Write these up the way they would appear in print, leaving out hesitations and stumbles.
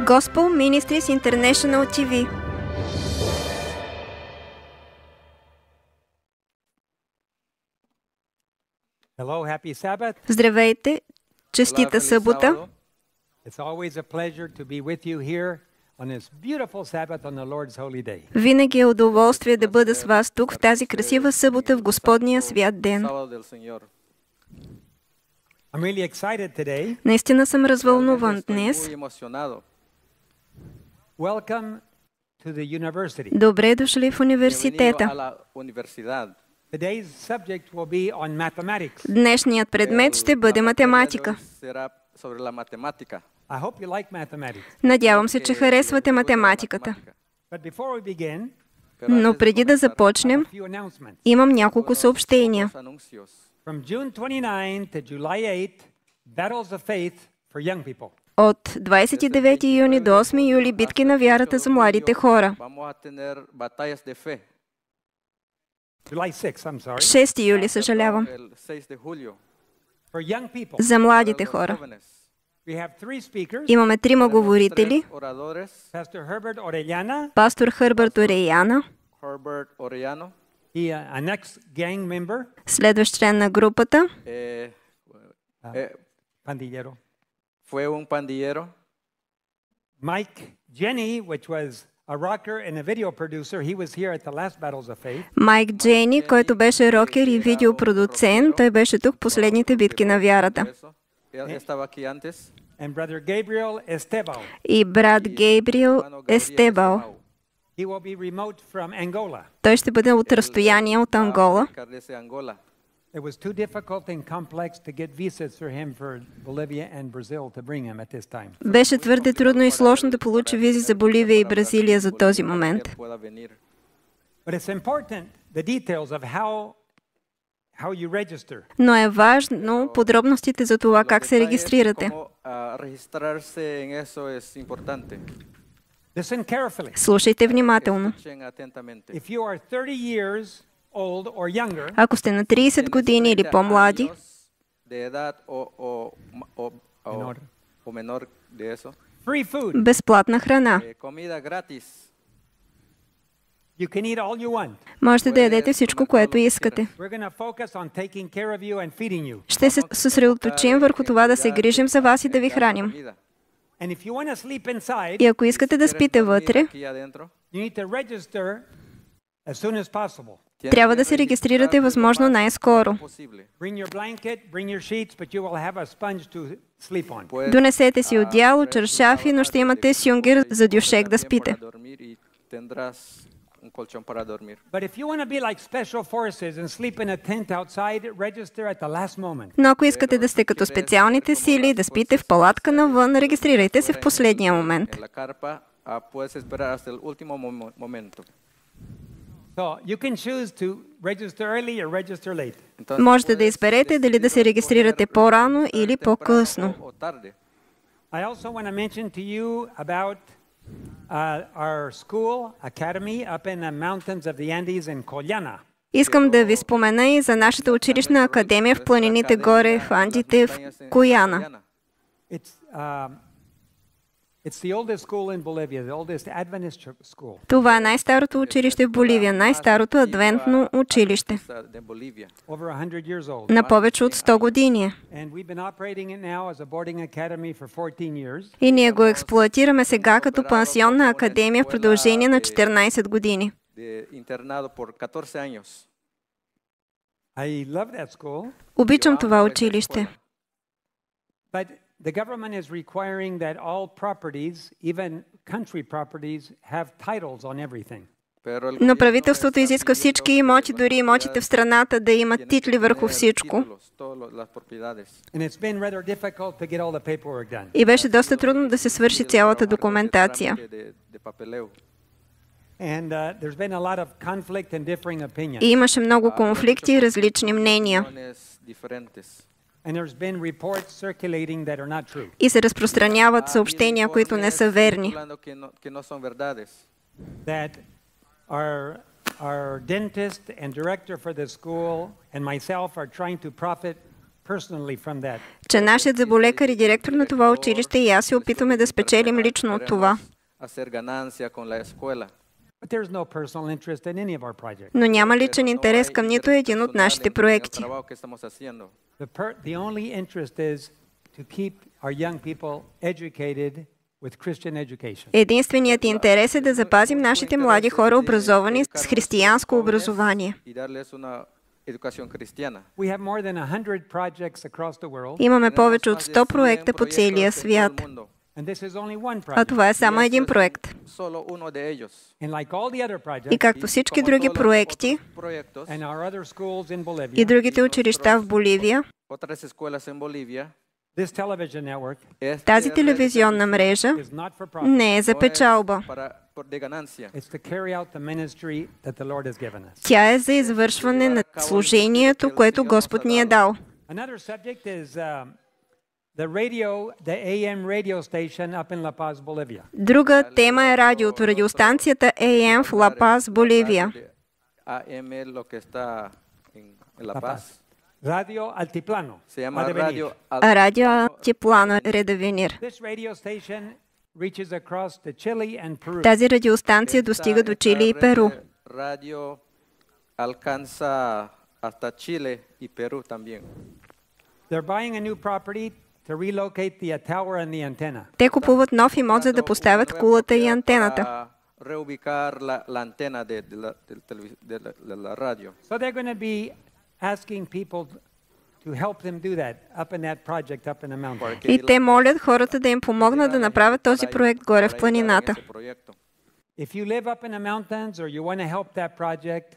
Gospel Ministries International TV. Hello, happy Sabbath. Здравейте! Честита събота! It's always a pleasure to be with you here on this beautiful Sabbath on the Lord's holy day. Винаги е удоволствие да бъда с вас тук в тази красива събота в Господния свят ден. I'm really excited today. Наистина съм развълнуван днес. Welcome to the university. Добре дошли в университета. Today's subject will be on mathematics. Днешният предмет ще бъде математика. I hope you like mathematics. Надявам се, че харесвате математиката. But before we begin, Но преди да започнем, a few announcements. имам няколко съобщения. From June 29 to July 8, Battles of Faith for young people. От 29 юни до 8 юли битки на вярата за младите хора. July 6, I'm sorry. 6 юли, съжалявам. For young people, За младите хора. we have three speakers. Имаме трима говорители. Pastor Herbert Orellana, Пастор Хърбърт Орейяна, an ex-gang member, следващ член на групата. pandillero. Fue un pandillero. Mike Jenny, which was a rocker and a video producer. He was here at the last Battles of Faith. Майк Джейни, който беше рокер и видеопродуцент, той беше тук в последните битки на вярата. Estaba aquí antes. And brother Gabriel Estebao. И брат Гейбриел Естебал. He will be remote from Angola. Той ще бъде от разстояние от Ангола. It was too difficult and complex to get visas for him for Bolivia and Brazil to bring him at this time. Беше твърде трудно и сложно да получи визи за Боливия и Бразилия за този момент. But it's important the details of how you register. Но е важно подробностите за това как се регистрирате. Listen carefully. Слушайте внимателно. If you are 30 years old or younger, Ако сте на 30 години или по-млади, free food. безплатна храна. You can eat all you want. Можете да ядете всичко, което искате. We're going to focus on taking care of you and feeding you. Ще се съсредоточим върху това да се грижим за вас и да ви храним. And if you want to sleep inside, И ако искате да спите вътре, you need to register as soon as possible. трябва да се регистрирате възможно най-скоро. Bring your blanket, bring your sheets, but you will have a sponge to sleep on. Донесете си одеяло, чаршафи, но ще имате сюнгер за дюшек да спите. But if you want to be like special forces and sleep in a tent outside, register at the last moment. Но ако искате да сте като специалните сили, да спите в палатка навън, регистрирайте се в последния момент. So you can choose to register early or register late. Можете да изберете дали да се регистрирате по-рано или по-късно. I also want to mention to you about our school academy up in the mountains of the Andes in Collana. Искам да ви спомена и за нашата училищна академия в планините горе в Андите в Кояна. It's the oldest school in Bolivia, the oldest Adventist school. Това е най-старото училище в Боливия, най-старото адвентно училище. Over 100 years old. На повече от 100 години. And we've been operating it now as a boarding academy for 14 years. И ние го експлоатираме сега като пансионна академия в продължение на 14 години. I love that school. Обичам това училище. But the government is requiring that all properties, even country properties, have titles on everything. Но правителството изиска всички имоти, дори имотите в страната, да имат титли върху всичко. And it's been rather difficult to get all the paperwork done. И беше доста трудно да се свърши цялата документация. And there's been a lot of conflict and differing opinions. И имаше много конфликти и различни мнения. And there's been reports circulating that are not true. И се разпространяват съобщения, които не са верни. That our dentist and director for the school and myself are trying to profit personally from that. че нашият зъболекар и директор на това училище и аз се опитваме да спечелим лично от това. Hacer ganancia con la escuela. But there's no personal interest in any of our projects. Но няма личен интерес към нито един от нашите проекти. The only interest is to keep our young people educated with Christian education. Единственият интерес е да запазим нашите млади хора образовани с християнско образование. We have more than 100 projects across the world. Имаме повече от 100 проекта по целия свят. And this is only one А project. това е само един проект. And like all the other projects, И както всички други проекти and our other schools in и Bolivia, другите училища в Боливия, this television network тази телевизионна мрежа is not for profit. не е за печалба. It's to carry out the ministry that the Lord has given us. Тя е за извършване на служението, което Господ ни е дал. Another subject is the AM radio station up in La Paz, Bolivia. Друга тема е радиото, радиостанцията AM в Ла Паз, Боливия. Radio Altiplano. Se llama ha de venir. Radio Радио Алтиплано Редавенир. This radio station reaches across to Chile and Peru. Тази радиостанция достига до Чили и Перу. Radio alcanza hasta Chile y Perú también. They're buying a new property to relocate the tower and the antenna. Те купуват нов имот, за да поставят кулата и антената. Reubicar la antena de la radio. So they're going to be asking people to help them do that up in that project up in the mountain. И те молят хората да им помогнат да направят този проект горе в планината. If you live up in the mountains or you want to help that project,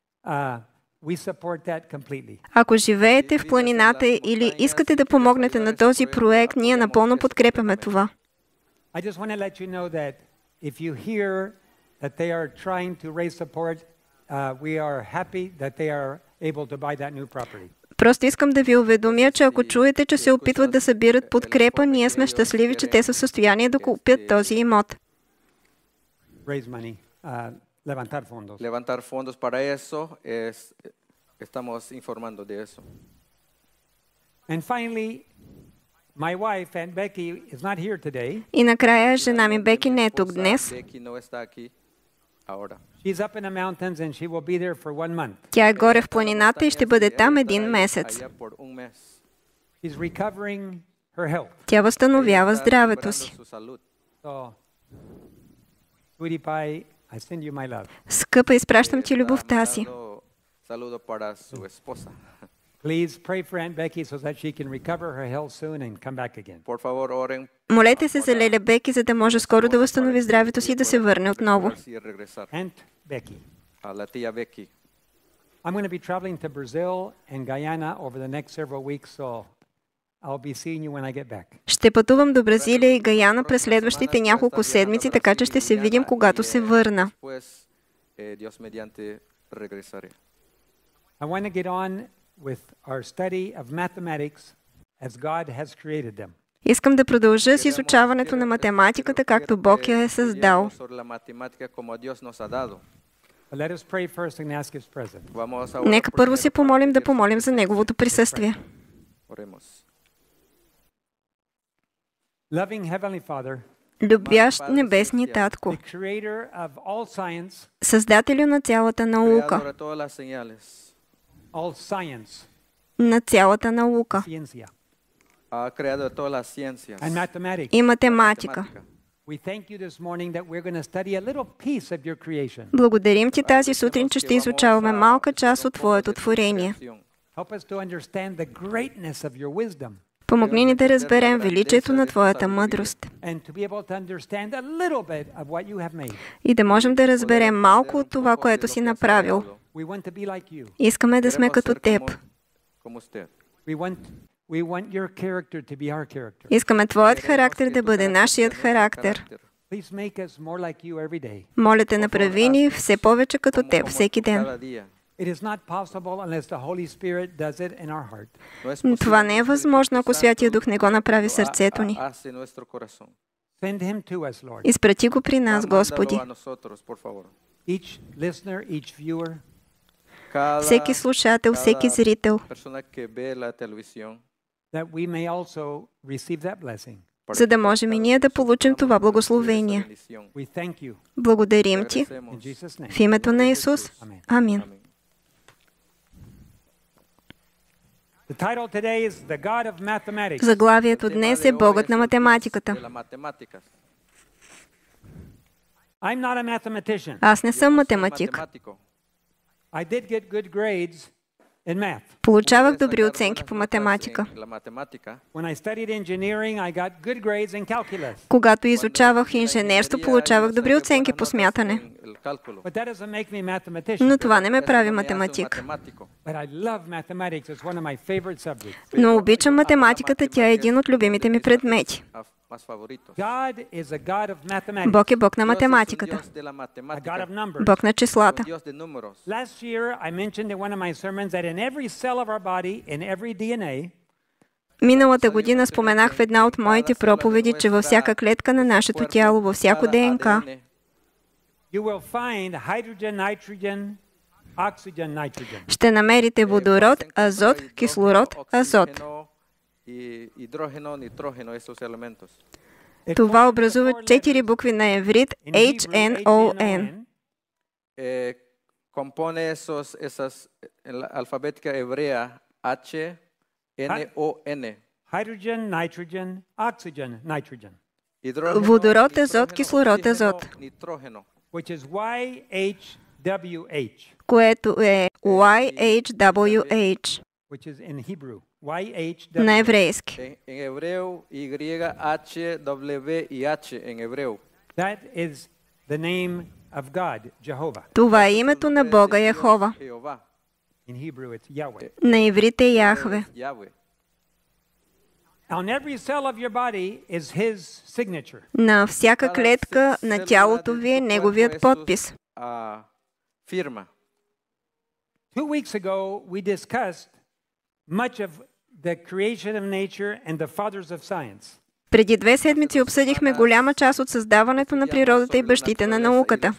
we support that completely. Ако живеете в планината или искате да помогнете на този проект, ние напълно подкрепяме това. I just want to let you know that if you hear that they are trying to raise support, we are happy that they are able to buy that new property. Просто искам да ви уведомя, че ако чуете, че се опитват да събират подкрепа, ние сме щастливи, че те са в състояние да купят този имот. Raise money, levantar fondos. Levantar fondos para eso, estamos informando de eso. And finally, my wife, Aunt Becky, is not here today. И накрая жена ми Беки не е тук днес. Becky no está aquí ahora. She's up in the mountains and she will be there for 1 month. Тя е горе в планината и ще бъде там един месец. Allá por un mes. She's recovering her health. Тя възстановява здравето си. Su salud. So, sweetie pie, I send you my love. Скъпа, изпращам ти любовта си. Saludo para su esposa. Please pray for Aunt Becky so that she can recover her health soon and come back again. Por favor, oren Молете се за леля Беки, за да може скоро да възстанови здравето си и да се върне отново. si regresar. Aunt Becky. A la tía Becky. I'm going to be traveling to Brazil and Guyana over the next several weeks, so I'll be seeing you when I get back. Ще пътувам до Бразилия и Гаяна през следващите няколко седмици, така че ще се видим, когато се върна. Después, Dios mediante, regresaré. I want to get on with our study of mathematics as God has created them. Искам да продължа с изучаването на математиката, както Бог я е създал. Sobre la matemática como Dios nos ha dado. But let us pray first and ask His presence. Vamos a orar Нека por първо primero се para помолим да pedir помолим за Неговото присъствие. Oremos. Loving Heavenly Father, Любящ небесни Татко, the creator of all science, Създателю на цялата Creador наука, de todas las señales. all science, на цялата наука ciencia, Ha creado de todas las ciencias. and mathematics. и математика. We thank you this morning that we're going to study a little piece of your creation. Благодарим Ти тази сутрин, че ще изучаваме малка част от Твоето творение. Help us to understand the greatness of your wisdom Помогни ни да разберем величието на Твоята мъдрост and to be able to understand a little bit of what you have made. и да можем да разберем малко от това, което си направил. We want to be like you. Искаме да сме като Теб. Como usted. We want your character to be our character. Искаме Твоят характер да бъде нашият характер. Please make us more like you every day. Моля Те, направи ни все повече като Теб всеки ден. Cada día. It is not possible unless the Holy Spirit does it in our heart. No es posible Това не е възможно, ако Святия Дух не го направи в сърцето ни. hace nuestro corazón. Send him to us, Lord. Изпрати го при нас, Господи. Mándalo a nosotros, por favor. Each listener, each viewer, всеки слушател, всеки зрител, persona que ve la televisión, that we may also receive that blessing. за да можем и ние да получим това благословение. We thank you Благодарим Ти in Jesus' name. в името на Исус. Амин. The title today is The God of Mathematics. Заглавието днес е Богът на математиката. I'm not a mathematician. Аз не съм математик. I did get good grades in math. Получавах добри оценки по математика. When I studied engineering, I got good grades in calculus. Когато изучавах инженерство, получавах добри оценки по смятане. But that doesn't make me a mathematician. Но това не ме прави математик. But I love mathematics. It's one of my favorite subjects. Но обичам математиката, тя е един от любимите ми предмети. God is a God of mathematics. Бог е Бог на математиката. A God of numbers. Бог на числата. Last year, I mentioned in one of my sermons that in every cell of our body, in every DNA, Миналата година споменах в една от моите проповеди, че във всяка клетка на нашето тяло, във всяко ДНК, you will find hydrogen, nitrogen, oxygen, nitrogen. ще намерите водород, азот, кислород, азот. Това образуват 4 букви на еврит HNON. Compone esas en la alfabética hebrea HNON. Hydrogen, nitrogen, oxygen, nitrogen, Водород, азот, кислород, азот, which is YHWH, което е YHWH which is in Hebrew. YHWH. на еврейски. En hebreo, YHWH en hebreo. That is the name of God, Jehovah. Това е името на Бога Яхова. Jehová. In Hebrew, it's Yahweh. На иврит е Яхве. Yahweh. On every cell of your body is His signature. На всяка клетка на тялото ви е неговият подпис. Firma. 2 weeks ago, we discussed much of the creation of nature and the fathers of science. Преди 2 седмици обсъдихме голяма част от създаването на природата и бащите на науката.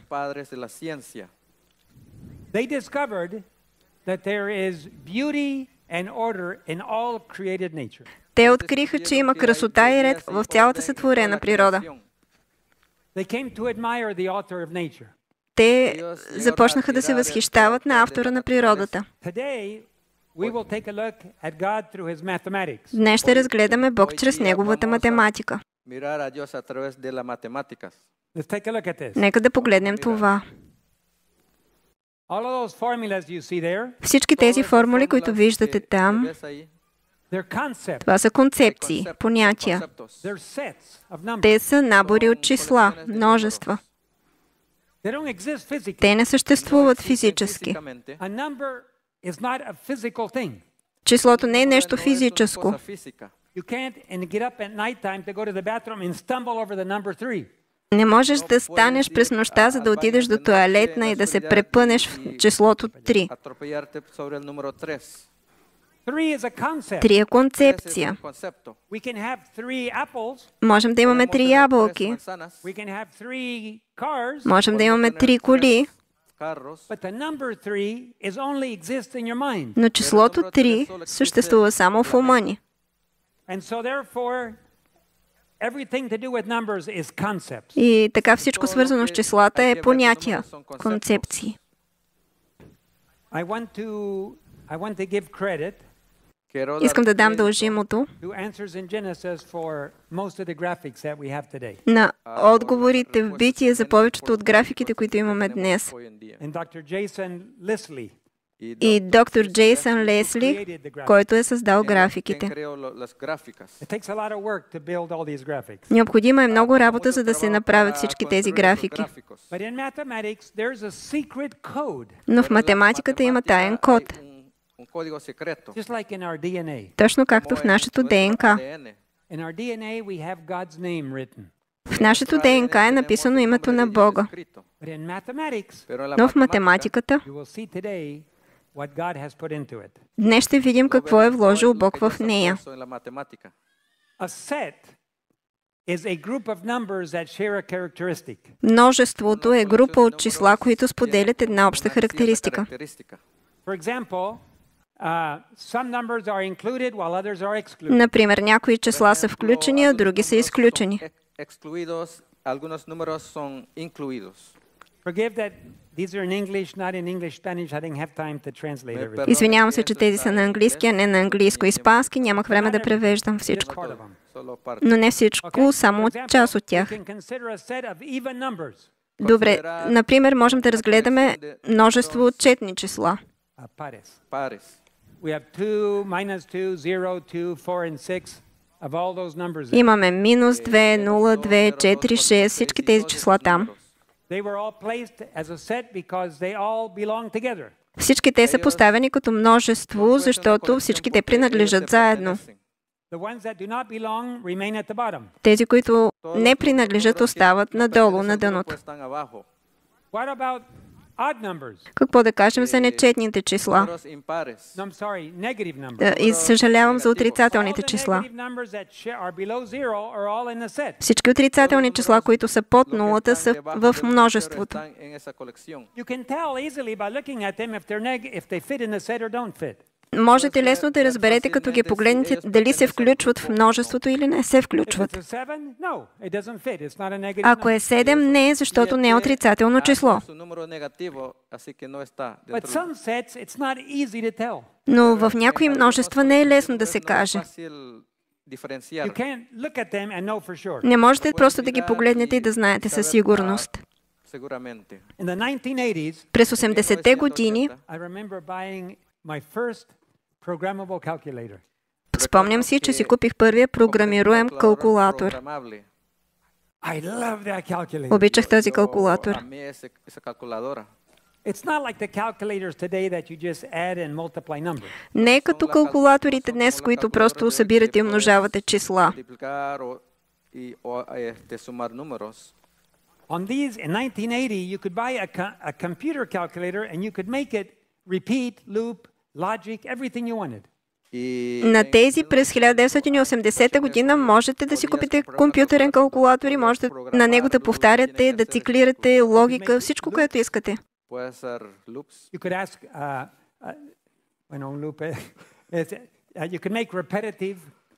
They discovered that there is beauty and order in all created nature. Те откриха, че има красота и ред в цялата сътворена природа. They came to admire the author of nature. Те започнаха да се възхищават на автора на природата. Today, we will take a look at God through his mathematics. Днес ще разгледаме Бог чрез неговата математика. Mirar a Dios a través de las matemáticas. Let's take a look at this. Нека да погледнем това. All of those formulas you see there, Всички тези формули, които виждате там, they're concepts. това са концепции, понятия. They're sets of numbers. Те са набори от числа, множества. They don't exist physically. Те не съществуват физически. A number is not a physical thing. Числото не е нещо физическо. You can't and get up at night time to go to the bathroom and stumble over the number 3. Не можеш да станеш през нощта, за да отидеш до тоалетна и да се препънеш в числото 3. 3 is a concept. 3 е концепция. We can have 3 apples. Можем да имаме 3 ябълки. We can have 3 cars. Можем да имаме 3 коли. But the number 3 is only exists in your mind. Но числото 3 съществува само в ума ни. And so therefore everything to do with numbers is concepts. И така всичко свързано с числата е понятия, концепции. I want to give credit Искам да дам дължимото to answers in Genesis for most of the graphics that we have today. на отговорите в Битие за повечето от графиките, които имаме днес. And Dr. Jason Leslie, И доктор Джейсън Лесли, който е създал графиките. it takes a lot of work to build all these graphics. Необходима е много работа, за да се направят всички тези графики. But in mathematics there's a secret code. Но в математиката има таен код, Just like in our DNA. точно както в нашето ДНК. In our DNA we have God's name written. В нашето ДНК е написано името на Бога. But in mathematics, Но в математиката you will see today what God has put into it. днес ще видим какво е вложил Бог в нея. A set is a group of numbers that share a characteristic. Множеството е група от числа, които споделят една обща характеристика. For example, some numbers are included while others are excluded. Например, някои числа са включени, а други са изключени. Excluidos, algunos números son incluidos. Forgive that these are in English, not in English, Spanish. I didn't have time to translate everything. Извинявам се, че тези са на английски, а не на английско-испански. Нямах време да превеждам всичко. Но не всичко, само част от тях. Добре, например, можем да разгледаме множество от четни числа. Pares. We have 2, -2, 0, 2, 4, and 6 of all those numbers. Имаме минус 2, 0, 2, 4, 6, всички тези числа там. They were all placed as a set because they all belong together. Всички те са поставени като множество, защото всички те принадлежат заедно. The ones that do not belong remain at the bottom. Тези, които не принадлежат, остават надолу, на дъното. What about odd numbers? Какво да кажем за нечетните числа? Números impares. No, I'm sorry, negative numbers. И съжалявам за отрицателните All the числа. negative numbers that are below zero are all in the set. Всички отрицателни числа, които са под нулата, са в множеството. Están en esa colección. You can tell easily by looking at them if they fit in the set or don't fit. Можете лесно да разберете, като ги погледнете, дали се включват в множеството или не се If включват. it's a 7, no, it doesn't fit. It's not a negative Ако number. е 7, не е, защото не е отрицателно число. Su número negativo, así que no está But dentro. some sets, it's not easy to tell. Но в някои множества не е лесно да се каже. Fácil diferenciar. You can't look at them and know for sure. Не можете просто да ги погледнете и да знаете със сигурност. Seguramente. In the 1980s, През 80-те години I remember buying my first programmable calculator. спомням си, че си купих първия програмируем калкулатор. Programable. I love that calculator. Обичах този калкулатор. A mí esa calculadora. It's not like the calculators today that you just add and multiply numbers. Не е като калкулаторите днес, с които просто събирате и умножавате числа. Multiplicar o sumar números. On these, in 1980, you could buy a computer calculator and you could make it repeat, loop, logic, everything you wanted. На тези през 1980 година можете да си купите компютърен калкулатор и можете на него да повтаряте, да циклирате логика, всичко, което искате. Puede ser loops. You could ask, bueno, un loop, you could make repetitive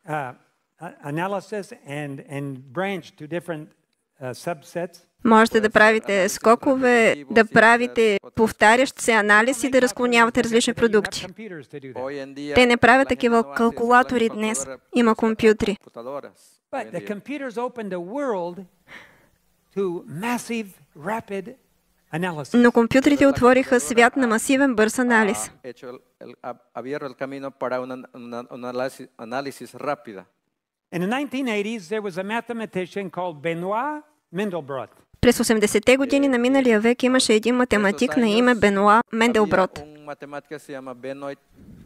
analysis and branch to different subsets. Можете да правите скокове, да правите повтарящ се анализ и да разклонявате различни продукти. Computers to do that. Hoy en día, Те не правят la такива gente no hace калкулатори eso, днес. computadora- Има компютри. computadoras. But the computers opened the world to massive, rapid analysis. Но компютрите отвориха свят на масивен бърз анализ. Abierto el camino para un análisis rápida. In the 1980s, there was a mathematician called Benoit Mandelbrot. През 80-те години на миналия век имаше един математик на име Бенуа Менделброт. Un matemático se llama Benoit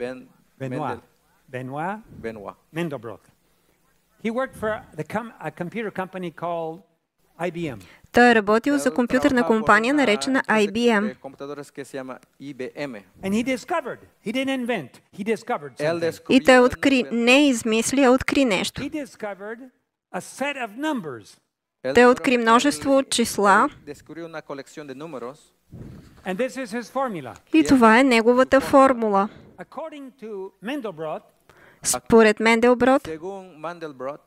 Benoit Mandelbrot. He worked for a computer company called IBM. Той е работил за компютърна компания, наречена IBM. Computadoras que se llama IBM. And he didn't invent, he discovered Él something. И той descubrió откри, не измисли, а откри нещо. He discovered a set of numbers. Той откри множество от числа descubrió una colección de números. And this is his formula. и това е неговата формула. According to Mandelbrot, Според Менделброт, Según Mandelbrot,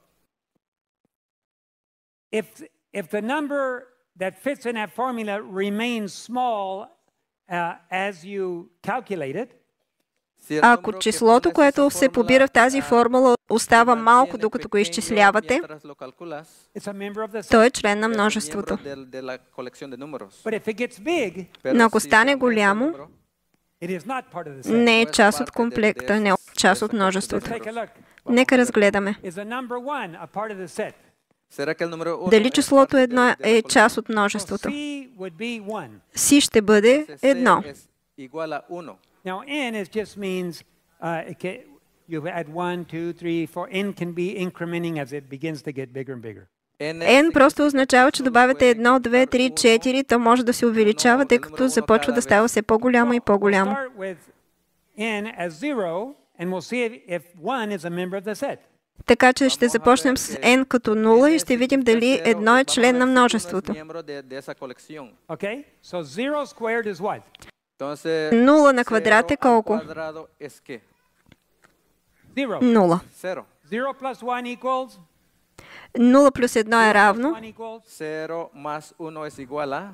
if the number that fits in that formula remains small as you calculate it, si el ако número que числото, pones което esa се fórmula, побира в тази формула, остава малко, mantiene докато го pequeño изчислявате, mientras lo calculas, it's a member of the set. той е член на es un множеството. miembro de la colección de números. But if it gets big, Pero Но ако si стане aumenta el голямо, número, it is not part of the set. не е част от комплекта, не е част от Let's множеството. take a look. Нека разгледаме. Is the number 1 a part of the set? ¿será que el número uno Дали es числото parte едно de la е colección? част от So множеството? C would be 1. Си ще бъде Ese C едно. es igual a 1. Now, n is just means you add 1, 2, 3, 4. N can be incrementing as it begins to get bigger and bigger. N просто означава, че добавяте 1, 2, 3, 4, то може да се увеличава, тъй като започва да става все по-голямо и We'll по-голямо. start with n as 0, and we'll see if 1 is a member of the set. Така че ще започнем с n като 0 и ще видим дали едно е член на множеството. Miembro de esa colección. Okay? So 0 squared is what? Entonces, 0 на квадрат е 0 al колко? cuadrado es qué? 0. 0. 0. 0 plus 1 equals? 0 плюс 1 е равно. 1 equals? 0 más 1 es igual a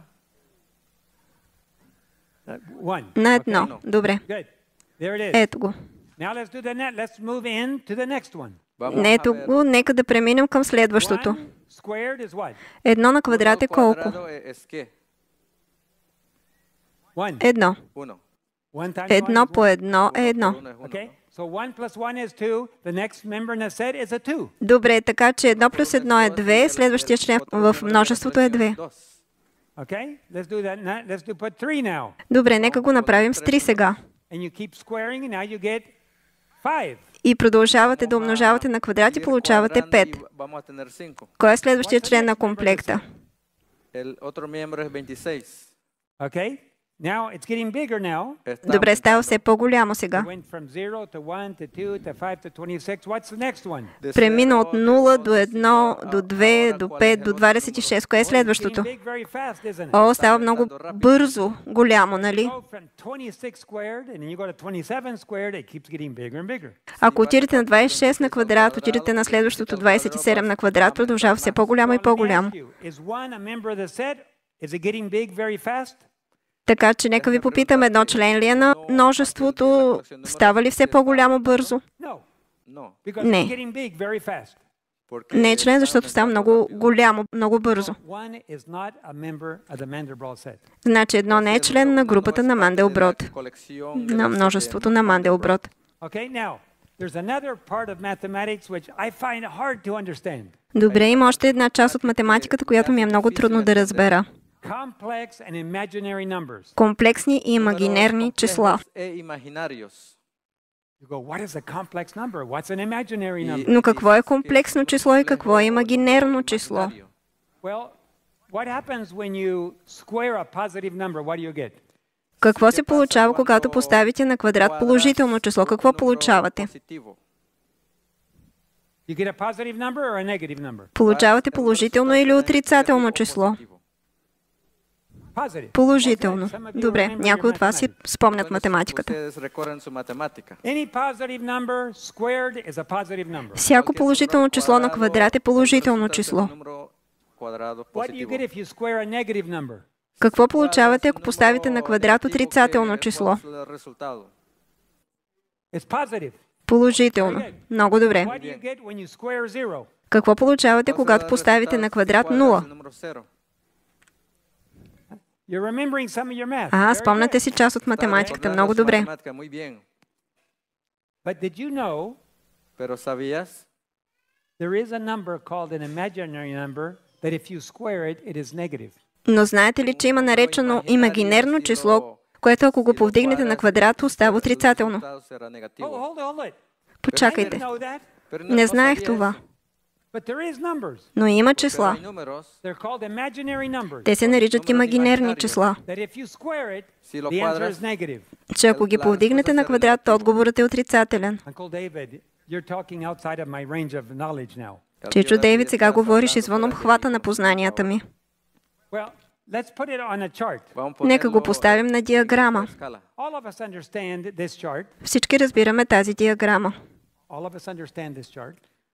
1. На 1. Добре. Good. There it is. Ето го. Now let's do the net. Let's move in to the next one. Vamos a Ето ver. го. Нека да преминем към следващото. 1 squared is what? 1 на квадрат е Al колко? cuadrado es qué? 1. 1. 1. 1 times 1 1 is по 1. 1 е 1. 1 es 1. Okay? So 1 plus 1 is 2. The next member in the set is a 2. Добре, така че 1 плюс 1 е 2, следващия член в множеството е 2. Okay? Let's do that. Let's put 3 now. Добре, нека го направим с 3 сега. And you keep squaring and now you get 5. И продължавате да умножавате на квадрат и получавате 5. Vamos a tener 5. Кой е следващия член на комплекта? El otro miembro es 26. Okay? Now it's getting bigger now. Está Добре, става aumentando. все по-голямо It сега. went from 0 to 1 to 2 to 5 to 26. What's the next one? De Премина от 0 до 1, 0 до 2, до 5, до 26. Кое е Oh, it's следващото? getting big very fast, isn't it? О, става много бързо, голямо, нали? Go from 26 squared and then you go to 27 squared. It keeps getting bigger and bigger. Ако отидете на 26 на квадрат, отидете на следващото 27 на квадрат, продължава все по-голямо и So let me по-голямо. ask you, is 1 a member of the set? Is it getting big very fast? Така че нека ви попитам, едно член ли е на множеството? Става ли все по-голямо бързо? No, No. because Не. it's getting big very fast. Porque Не е член, está защото става aumentando много голямо, много бързо. 1 is not a member of the Mandelbrot set. Значи едно не е член на групата на Манделброд, на множеството на Манделброд. Okay, now, there's another part of mathematics which I find hard to understand. Добре, има още една част от математиката, която ми е много трудно да разбера. Complex and imaginary numbers. Комплексни и имагинерни числа. E imaginarios. You go, what is a complex number? What's an imaginary number? Но какво е комплексно число и какво е имагинерно число? Well, what happens when you square a positive number? What do you get? Какво се получава, когато поставите на квадрат положително число? Какво получавате? You get a positive number or a negative number? Получавате положително или отрицателно число? Positive. Положително. Some of you Добре, remember някои your от вас си mathematics. спомнят математиката. Ustedes recuerden su matemática. Any positive number squared is a positive number. Всяко положително число на квадрат е положително число. Número cuadrado What do you positivo. get if you square a negative number? Какво получавате, ако поставите на квадрат отрицателно число? It's positive. Положително. Много добре. What do you get when you square 0? Какво получавате, когато поставите на квадрат 0? You're remembering some of your math. А, Very спомняте good. си част от математиката. Много добре. But did you know Pero sabías there is a number called an imaginary number that if you square it, it is negative? Но знаете ли, че има наречено имагинерно число, което ако го повдигнете на квадрат, остава отрицателно? Hold it. Почакайте. I didn't know that. Не знаех това. But there is numbers. Но има числа. They're called imaginary numbers. Те се наричат имагинерни числа. That if you square it, Si lo the answer is cuadras, negative. Че ако ги повдигнете на квадрат, отговорът е отрицателен. Uncle David, you're talking outside of my range of knowledge now. Чичо Дейвид, сега говориш извън обхвата на познанията ми. Well, let's put it on a chart. Нека го поставим на диаграма. All of us understand this chart. Всички разбираме тази диаграма. All of us understand this chart.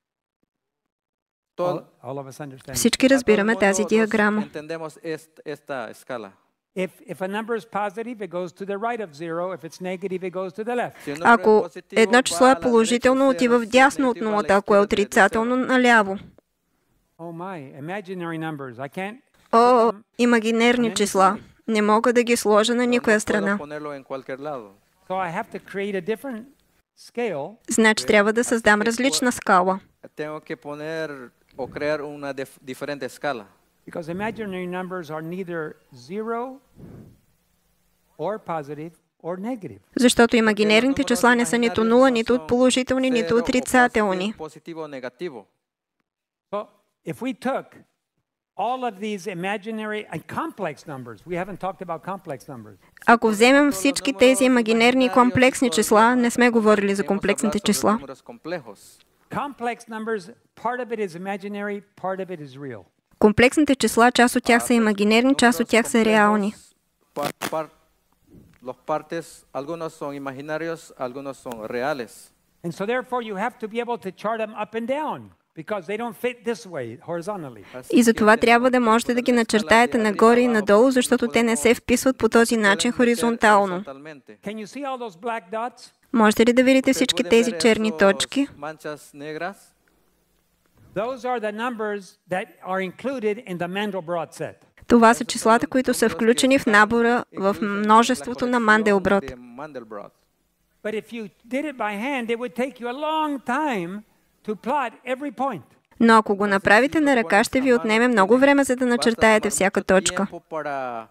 Todo- All of us understand. Всички разбираме тази диаграма. Entendemos esta escala. If a number is positive, it goes to the right of 0. If it's negative, it goes to the left. Si un número es Ако positivo, едно число va е a la положително, derecha de отива cero. вдясно Si от es negativo, a la нулата, ако е izquierda de отрицателно, наляво. Oh my, imaginary numbers. I can't. О, имагинерни числа. Не мога да ги сложа на cero. никоя No puedo страна. ponerlo en cualquier lado. So I have to create a different scale. Значи трябва да създам различна скала. Tengo que poner o crear una diferente escala. Because imaginary numbers are neither 0 or positive or negative. Защото имагинерните числа не са нито 0, нито положителни, нито отрицателни. Positivo o negativo. So if we took all of these imaginary and complex numbers, we haven't talked about complex numbers. Ако вземем всички тези имагинерни и комплексни числа, не сме говорили за комплексните числа. Complex numbers, part of it is imaginary, part of it is real. Комплексните числа, част от тях са имагинерни, част от тях са реални. Los partes, algunos son imaginarios, algunos son reales. And so therefore you have to be able to chart them up and down because they don't fit this way horizontally. И за това трябва да можете да ги начертаете нагоре и надолу, защото те не се вписват по този начин хоризонтално. Can you see all those black dots? Можете ли да видите всички тези черни точки? Manchas negras. Those are the numbers that are included in the Mandelbrot set. Това са числата, които са включени в набора в множеството на Манделброт. But if you did it by hand, it would take you a long time to plot every point. Но ако го направите на ръка, ще ви отнеме много време, за да начертаете всяка точка. There's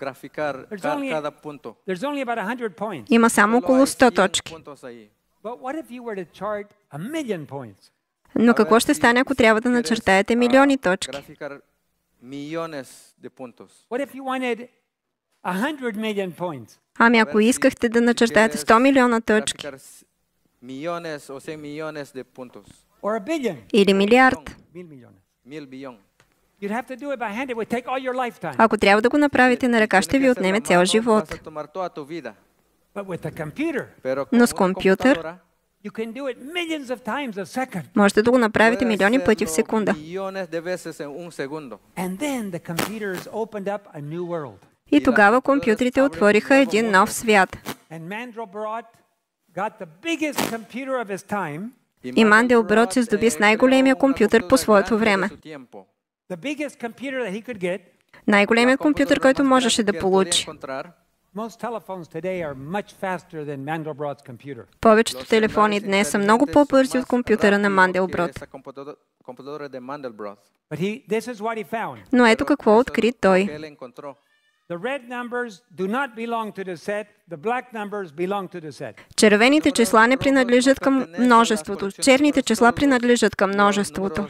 only about 100 points. Има само около 100 точки. But what if you were to chart 1,000,000 points? Но какво ще стане, ако трябва да начертаете милиони точки? What if you wanted 100,000,000 points? Ами ако искахте да начертаете 100 милиона точки Or 1,000,000,000? или милиард, You'd have to do it by hand. It would take all your lifetime. ако трябва да го направите на ръка, ще ви отнеме цял живот. But with a computer, Но с компютър you can do it millions of times a second. можете да го направите милиони пъти в секунда. And then the computers opened up a new world. И тогава компютрите отвориха един нов свят. And Mandelbrot got the biggest computer of his time. И Манделброт се здоби с най-големия компютър по своето време. The biggest computer that he could get. Най-големият компютър, който можеше да получи. Most telephones today are much faster than Mandelbrot's computer. Повечето телефони днес са много по-бързи от компютъра на Манделброт. But this is what he found. Но ето какво откри той. The red numbers do not belong to the set. The black numbers belong to the set. Червените числа не принадлежат към множеството. Черните числа принадлежат към множеството.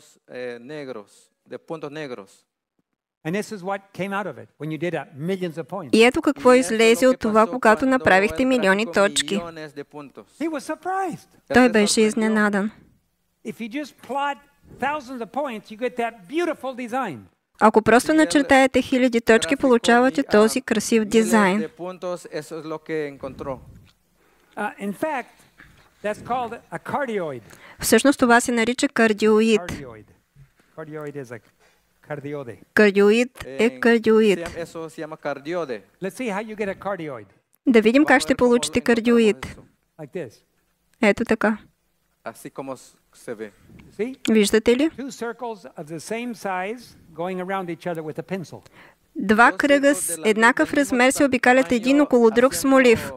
And this is what came out of it when you did millions of points. И ето какво излезе от това, когато направихте милиони точки. He was surprised. Той беше изненадан. If you just plot thousands of points, you get that beautiful design. Ако просто начертаете хиляди точки, получавате този красив дизайн. In fact, that's called a cardioid. Всъщност това се нарича кардиоид. Cardioid is a cardiode. Кардиоид е кардиоид. Let's see how you get a cardioid. Да видим как ще получите кардиоид. Like this. Ето така. Así como se ve. See? Виждате ли? Two circles of the same size going around each other with a pencil. Два кръга с еднакъв размер се обикалят един около друг с молив.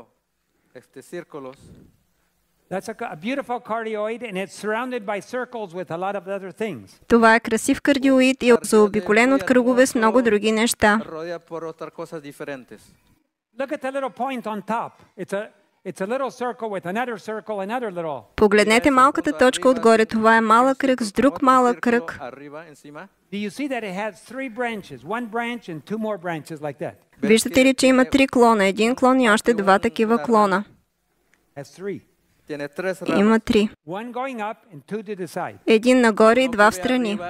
That's a beautiful cardioid and it's surrounded by circles with a lot of other things. Това е красив кардиоид и е заобиколен от кръгове с много други неща. Look at the little point on top. It's a little circle with another circle, another little. Погледнете малката точка отгоре. Това е малък кръг с друг малък кръг. Do you see that it has three branches? One branch and two more branches like that. Виждате ли, че има три клона? Един клон и още два такива клона. Has three. Има три. One going up and two to the side. Един нагоре и два в страни.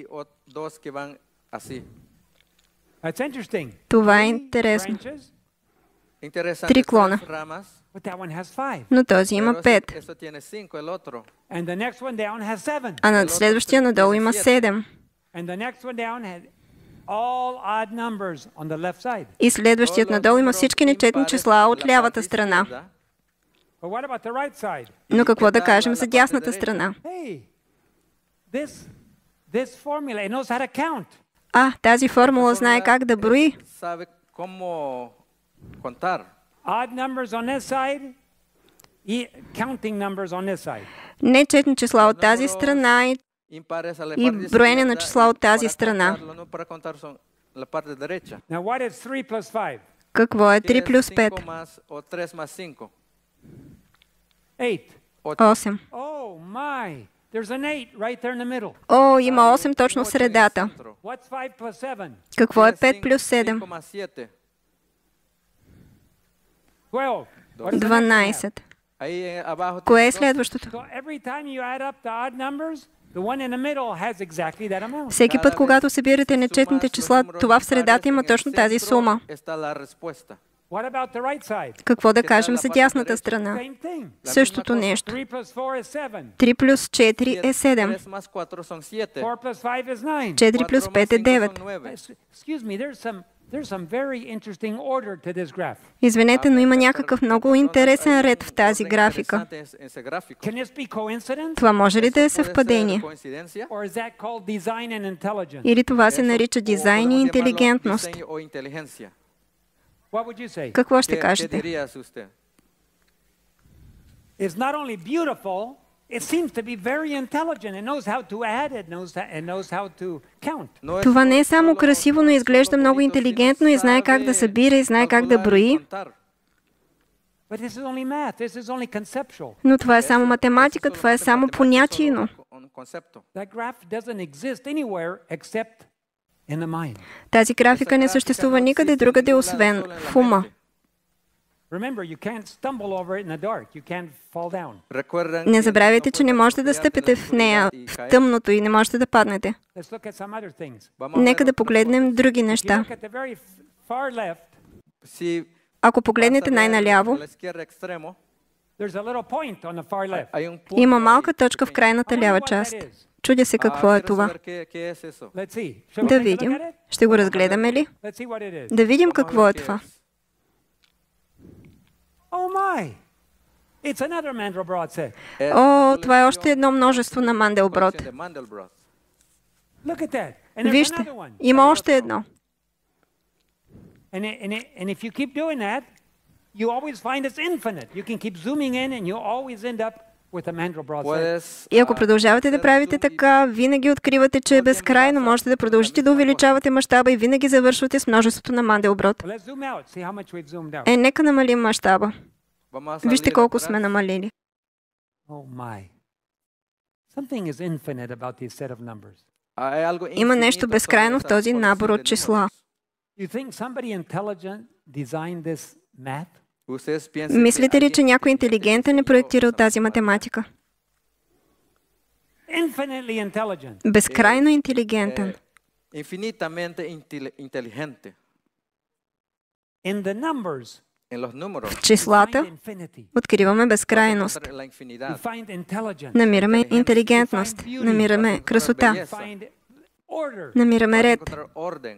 That's interesting. Това е интересно. Три клона. But that one has five. Но този има 5. And the next one down has seven. А над следващия надолу има 7. And the next one down had all odd numbers on the left side. И следващият надолу има всички нечетни числа от лявата страна. But what about the right side? Но какво да кажем за дясната страна? Hey, this formula, it knows how to count. Тази формула знае как да брои. Odd numbers on this side, counting numbers on this side. Нечетни числа от тази страна и броене на числа от тази страна. Now what is 3 plus 5? Какво е 3 плюс 5? 8. Oh my! There's an 8 right there in the middle. О, има 8 точно в средата. What's 5 plus 7? Какво е 5 плюс 7? 12. 12. Кое е следващото? So every time you add up the odd numbers, the one in the middle has exactly that amount. Всеки път, когато събирате нечетните числа, това в средата има точно тази сума. What about the right side? Какво да кажем за дясната страна? Same thing. Същото нещо. 3 plus 4 is 7. 3 плюс 4 е 7. 3 más 4 son 7. 4 plus 5 is 9. 4 плюс 5 е 9. Excuse me, there's some very interesting order to this graph. Извинете, но има някакъв много интересен ред в тази графика. Can this be coincidence? Това може ли да е съвпадение? Or is that called design and intelligence? Или това се нарича дизайн и интелигентност? What would you say? Какво ще кажете? It's not only beautiful, it seems to be very intelligent. It knows how to add, it knows how to count. Това не е само красиво, но изглежда много интелигентно и знае как да събира и знае как да брои. But this is only math. This is only conceptual. Но това е само математика, това е само понятийно. That graph doesn't exist anywhere except in the mind. Тази графика не съществува никъде другаде, освен в ума. Remember, you can't stumble over it in the dark. You can't fall down. Не забравяйте, че не можете да стъпите в нея в тъмното и не можете да паднете. Let's look at some other things. Нека да погледнем други If you неща. look at the very far left, Ако погледнете най-наляво, there's a little point on the far left. има малка точка в крайната лява част. Чудя се какво е това. Let's see. Shall we Да take a look видим. at it? Ще го разгледаме ли? Let's see what it is. Да видим какво е това. Oh my! It's another Mandelbrot set. О, това е още едно множество на Манделброд. Look at that. And there's Вижте, another one. има още едно. And if you keep doing that, you always find it's infinite. You can keep zooming in and you always end up with a Mandelbrot set. И ако продължавате да правите така, винаги откривате, че е безкрайно. Можете да продължите да увеличавате мащаба и винаги завършвате с множеството на Манделброд. Well, let's zoom out. See how much we've zoomed out. Нека намалим мащаба. Вижте колко сме намалили. Oh my. Something is infinite about this set of numbers. Има нещо безкрайно в този набор от числа. You think somebody intelligent designed this math? Мислите ли, че някой интелигентен е проектирал тази математика? Infinitely intelligent. Безкрайно интелигентен. Infinitamente inteligente. In the numbers, En los números В числата find infinity. откриваме безкрайност. la You infinidad. find intelligence. Намираме интелигентност. Намираме красота. You find order. Намираме ред. Encontrar orden.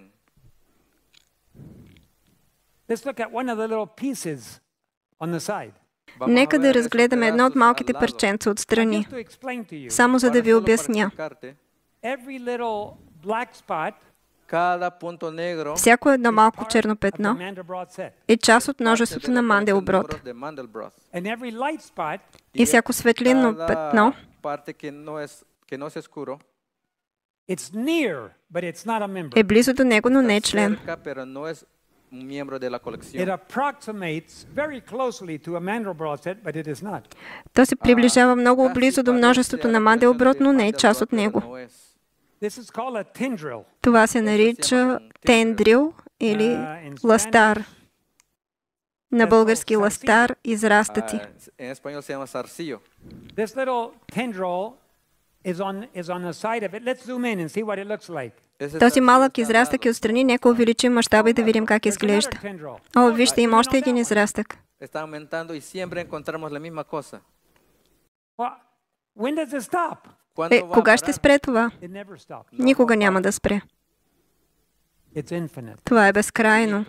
Let's look at one of the little pieces on the side. Нека да разгледаме едно от малките парченца отстрани. Just to explain to you, Само за да ви обясня. every little black spot Cada punto negro Всяко едно малко part черно of the петно Mandelbrot set. е част от множеството на Манделброд. de Mandelbrot. And every light spot И всяко светлинно Cada петно parte que no es oscuro it's near, but it's not a member. е близо до него, но не е член. cerca, pero no es un miembro de la It colección. approximates very closely to a Mandelbrot set, but it is not. То се приближава много близо до множеството на Манделброд, но не е част от него. No es. This is called a tendril. Това се нарича тендрил или ластар. На български ластар, израстъци. En español se llama zarcillo. This little tendril is on the side of it. Let's zoom in and see what it looks like. Ese Този zarcillo малък está al израстък lado. е отстрани, нека увеличим мащаба и да видим как There's изглежда. another tendril. О, вижте, има още един израстък. Está aumentando y siempre encontramos la misma cosa. Well, when does it stop? ¿Cuándo va a Кога ще parar? спре това? It never stops. Никога няма да спре. It's infinite. Това е безкрайно.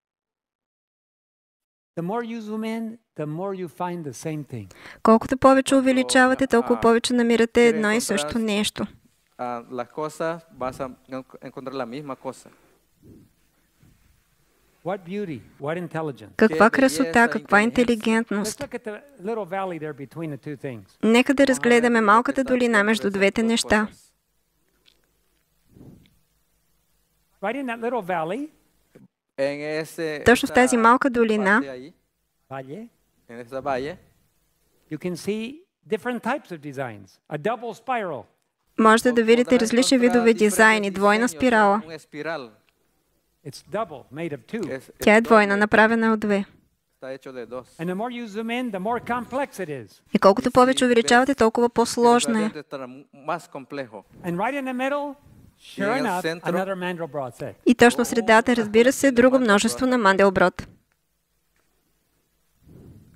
The more you zoom in, the more you find the same thing. Колкото повече увеличавате, толкова повече намирате едно и също нещо. Las cosas vas a encontrar la misma cosa. What beauty, what intelligence. Каква красота, каква Let's интелигентност. look at the little valley there between the two things. Нека да разгледаме малката долина между двете неща. Right in that little valley, En ese, Точно в тази малка parte долина ahí, valle, en esa valle, you can see different types of designs. A double spiral, можете да видите различни видове дизайни. Двойна спирала. Un espiral. it's double, made of two. Тя е двойна, направена от две. Está hecho de dos. And the more you zoom in, the more complex it is. И колкото повече увеличавате, толкова по-сложна е. Estará más complejo. And right in the middle, sure en el enough, centro- another Mandelbrot set. И точно в средата, разбира се, друго множество на Манделброд.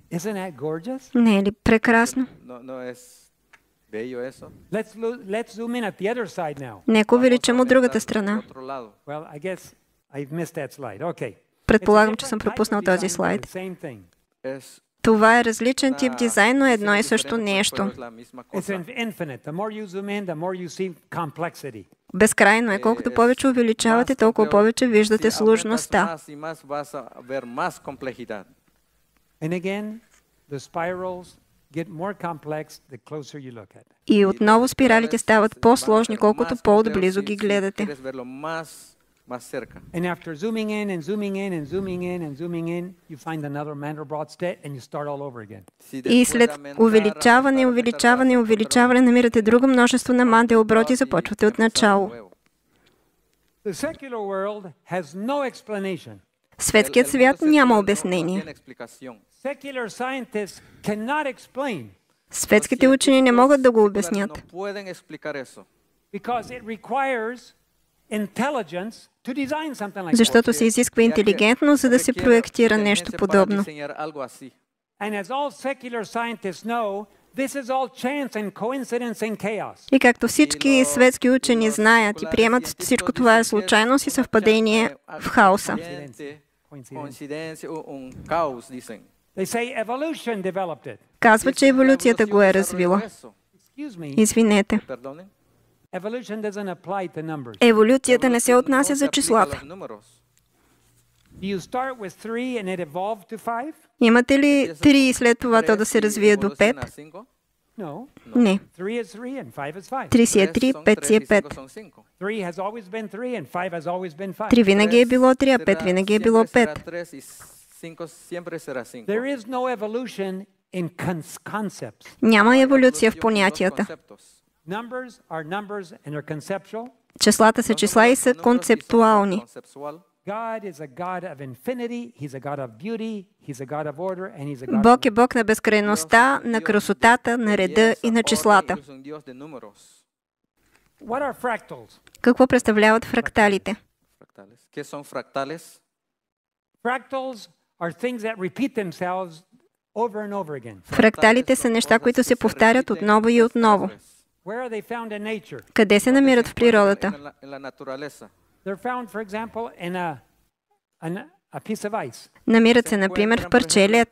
Isn't that gorgeous? Не е ли прекрасно? No es bello eso. Let's zoom in at the other side now. Нека увеличим от другата страна. Otro lado. Well, I guess I've missed that slide. Okay. Предполагам, че съм пропуснал този слайд. Same thing. Es Това е различен тип дизайн, но едно и също нещо. es la misma It's cosa. infinite. The more you zoom in, the more you see complexity. Безкрайно е. Колкото повече увеличавате, толкова повече виждате Si aumentas сложността. más y más, vas a ver más complejidad. And again, the spirals get more complex the closer you look at it. И отново спиралите стават по-сложни, колкото по-отблизо ги гледате. Quieres verlo más cerca. And after zooming in and zooming in and zooming in and zooming in, you find another Mandelbrot state and you start all over again. И след увеличаване, увеличаване, увеличаване, намирате друго множество на Манделброт и започвате от начало. The secular world has no explanation. Светският свят няма обяснение. Secular scientists cannot explain Светските учени не могат да го обяснят, because it requires intelligence to design something like that. защото се изисква интелигентност, за да се проектира нещо подобно. And as all secular scientists know, this is all chance and coincidence and chaos. И както всички светски учени знаят и приемат, всичко това е случайност и съвпадение в хаоса. They say evolution developed it. Казва, че еволюцията го е развила. Excuse me, Извинете. evolution doesn't apply to numbers. Еволюцията не се отнася за числата. Do you start with 3 and it evolved to 5? Имате ли 3 и след това то да се развие до 5? No. Не. 3 is 3 and 5 is 5. 3 си е 3, 5 си е 5. 3 has always been 3 and 5 has always been 5. 3 винаги е било 3, а 5 винаги е било 5. There is no evolution in concepts. Няма еволюция в понятията. Numbers are numbers and are conceptual. Числата са числа и са концептуални. God is a God of infinity, He's a God of beauty, He's a God of order, and He's a God Бог е Бог на безкрайността, на красотата, на реда и на числата. What are fractals? Какво представляват фракталите? Fractals are things that repeat themselves over and over again. Фракталите са неща, които се повтарят отново и отново. Where are they found in nature? Къде се намират в природата? They're found, for example, in a piece of ice. Намират се, например, в парче лед.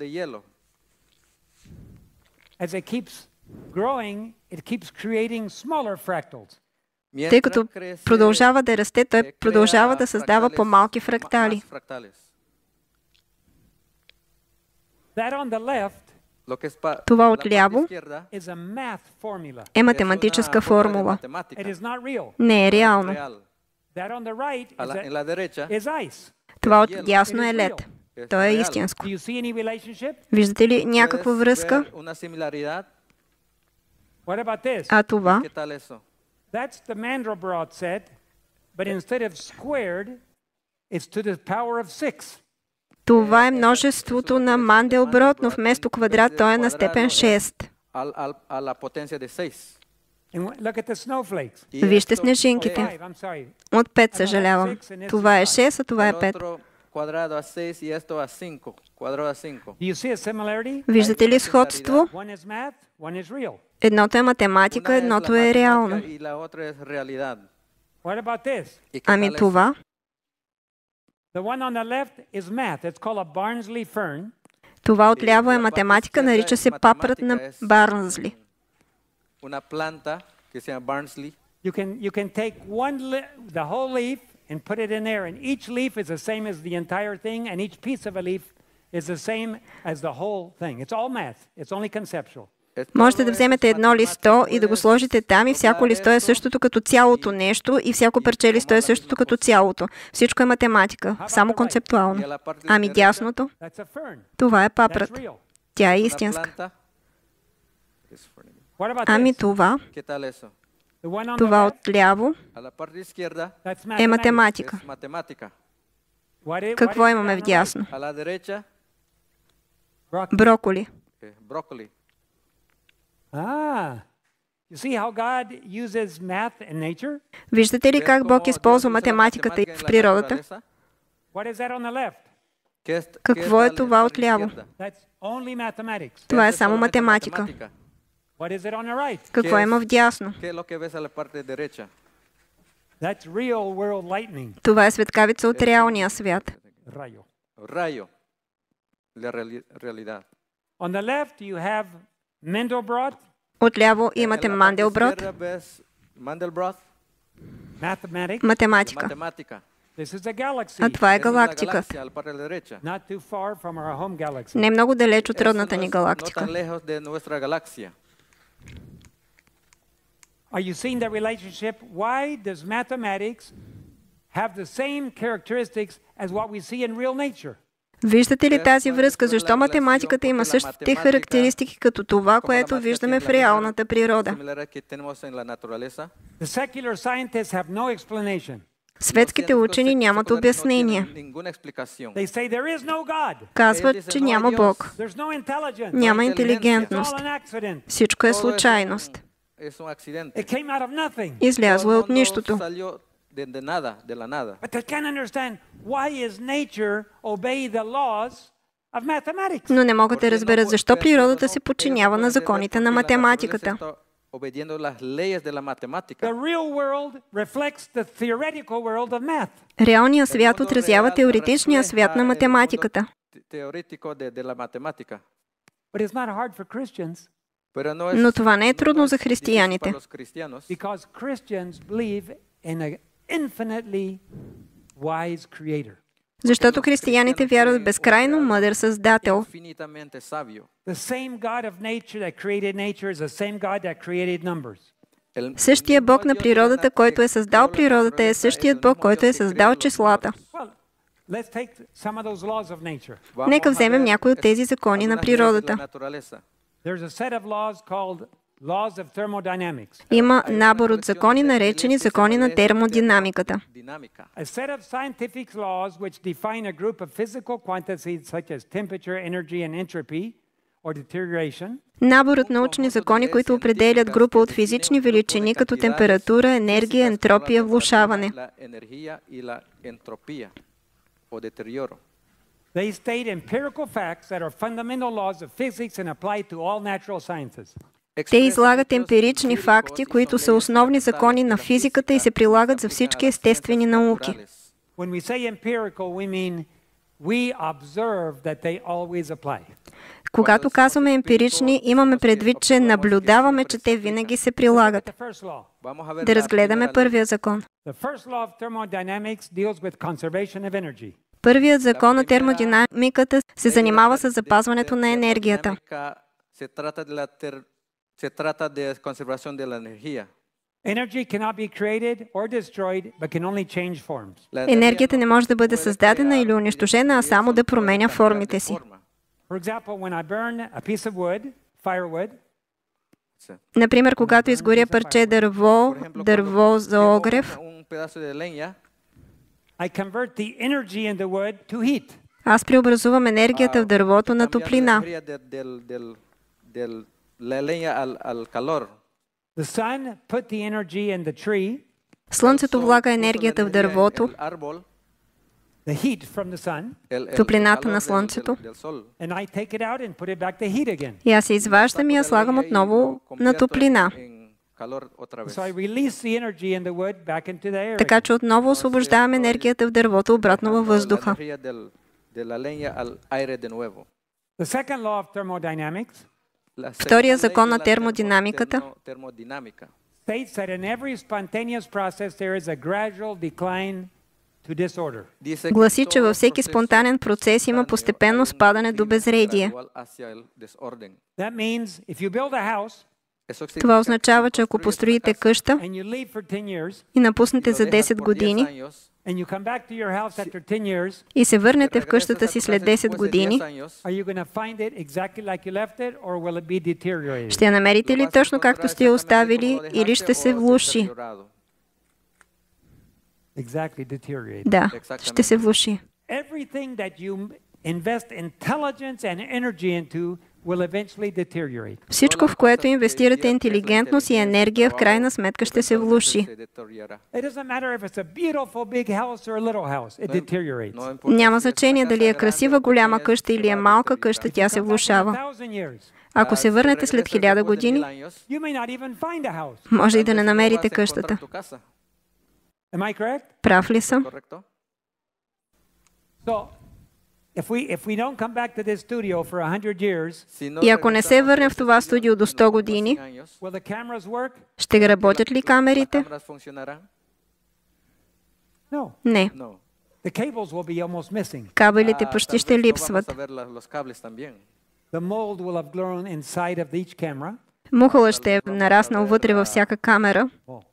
As it keeps growing, it keeps creating smaller fractals. Тъй като продължава да расте, той продължава да създава по-малки фрактали. That on the left Това отляво is a math formula. е математическа формула. It is not real. Не е реално. That on the right is ice. Това отдясно е лед. То е истинско. Do you see any relationship? Виждате ли някаква връзка? What about this? А това? That's the Mandelbrot set, but instead of squared, it's to the power of 6. Това е множеството на Манделброт, но вместо квадрат той е на степен 6. And look at the snowflakes. Вижте снежинките. I'm sorry. От 5 съжалявам. Това е 6, а това е 5. Do you see a similarity? Виждате ли сходство? One is math, one is real. Едното е математика, едното е реално. What about this? Ами това? The one on the left is math. It's called a Barnsley fern. Това отляво е математика, нарича се папрът на Барнсли. Una planta que se llama Barnsley. You can take the whole leaf and put it in there, and each leaf is the same as the entire thing, and each piece of a leaf is the same as the whole thing. It's all math. It's only conceptual. Можете да вземете едно листо и да го сложите там и всяко листо е същото като цялото нещо и всяко парче листо е същото като цялото. Всичко е математика, само концептуално. Ами дясното? Това е папрът. Тя е истинска. Ами това? Това отляво е математика. Какво имаме вдясно? Броколи. You see how God uses math in nature? Виждате ли как Бог използва математиката в природата? What is that on the left? Какво е това отляво? That's only mathematics. Това е само математика. What is it on the right? Какво има вдясно? ¿Qué es lo que ves a la parte derecha? That's real world lightning. Това е светкавица от реалния свят. Rayo. Rayo. La realidad. On the left you have Mandelbrot, Отляво En имате la parte Манделброд, izquierda ves Mandelbrot, mathematics. математика. matemática. This is a galaxy. А това е Es una галактика. galaxia a la parte derecha. Not too far from our home galaxy. Не много далеч от Eso родната no ни es- No галактика. tan lejos de nuestra galaxia. Are you seeing the relationship? Why does mathematics have the same characteristics as what we see in real nature? Виждате ли тази връзка? Защо математиката има същите характеристики като това, което виждаме в реалната природа? Similar que tenemos en la naturaleza. The secular scientists have no explanation. Светските учени нямат обяснение. Ninguna explicación. They say there is no God. Казват, че няма Бог. There's no intelligence. Няма It's интелигентност. all an accident. Всичко е Todo случайност. es un accidente. It came out of nothing. Излязло е Todo от el mundo нищото. salió de nada, de la nada. But they can't understand why is nature obey the laws of mathematics. Но не могат да Porque разберат no защо pueden- природата no се pueden подчинява на entender законите на porque la naturaleza математиката. está obediendo las leyes de la matemática. The real world reflects the theoretical world of math. Реалният свят отразява теоретичния свят на математиката. Teórico de la matemática. But it's not hard for Christians Pero no Но es, това не е трудно за difícil християните, para los cristianos, because Christians believe in an infinitely wise creator. защото християните вярват в безкрайно мъдър Създател. infinitamente sabio. The same God of nature that created nature is the same God that created numbers. El Същия Бог на mismo Dios природата, който е създал creó la природата, е naturaleza, същият el Бог, mismo който е Dios que създал creó los числата. números. Well, let's take some of those laws of nature. Vamos Нека a вземем ver някои от тези закони на algunas leyes de la природата. naturaleza. There's a set of laws called laws of thermodynamics. Има набор от закони, наречени закони на термодинамиката. Dinámica. A set of scientific laws which define a group of physical quantities such as temperature, energy, and entropy or deterioration. Набор от научни закони, които определят група от физични величини, като температура, енергия, ентропия, влошаване. La energía y la entropía o deterioro. They state empirical facts that are fundamental laws of physics and apply to all natural sciences. Те излагат емпирични факти, които са основни закони на физиката и се прилагат за всички естествени науки. When we say empirical, we mean we observe that they always apply. Когато казваме емпирични, имаме предвид, че наблюдаваме, че те винаги се прилагат. The first law. Vamos a ver Да la разгледаме primera ley. първия закон. The first law of thermodynamics deals with conservation of energy. Първият закон на термодинамиката се занимава с запазването на енергията. Termodinámica Se trata de se trata de conservación de la energía. Energy cannot be created or destroyed, but can only change forms. La energía Енергията не може да бъде puede създадена crear или унищожена, а y само eso да puede променя cambiar формите de си. forma. For example, when I burn a piece of wood, firewood, Sí. Например, когато изгоря парче дърво, Por ejemplo, дърво cuando за quemo огрев, un pedazo de leña, I convert the energy in the wood to heat. аз преобразувам енергията в дървото на cambiar la топлина. energía de la leña al calor. The sun put the energy in the tree, Слънцето El sol влага puso la енергията в energía en дървото, el árbol, the heat from the sun, топлината calor на del слънцето, sol. and I take it out and put it back to heat again. и аз я изваждам и я слагам отново на топлина. So I release the energy in the wood back into the air. Така again. че отново освобождавам енергията в дървото обратно във въздуха. The second law of thermodynamics Втория закон на термодинамиката states that in every spontaneous process there is a gradual decline to disorder. гласи, че във всеки спонтанен процес има постепенно спадане до безредие. That means if you build a house Това означава, че ако построите къща and you leave for 10 years и напуснете за 10 години and you come back to your house after 10 years, и се върнете в къщата си след 10 години, are you going to find it exactly like you left it or will it be deteriorated? ще я намерите ли точно както сте я оставили или ще се влуши? Exactly deteriorated. Да, ще се влуши. Everything that you invest intelligence and energy into will eventually deteriorate. Всичко, в което инвестирате интелигентност и енергия, в крайна сметка ще се влуши. It doesn't matter if it's a beautiful big house or a little house, it deteriorates. Няма значение дали е красива голяма къща или е малка къща, тя се влушава. 1,000 years, Ако се върнете след 1000 години, you may not even find a house. може и да не намерите къщата. Am I correct? Прав ли съм? So, if we don't come back to this studio for 100 years, И ако не се върнем в това студио до 100 години, will the cameras work? ще работят ли камерите? No. Не. The cables will be almost missing. Кабелите почти ще липсват. The mold will have grown inside of each camera. Мухълът ще е нараснал вътре във всяка камера.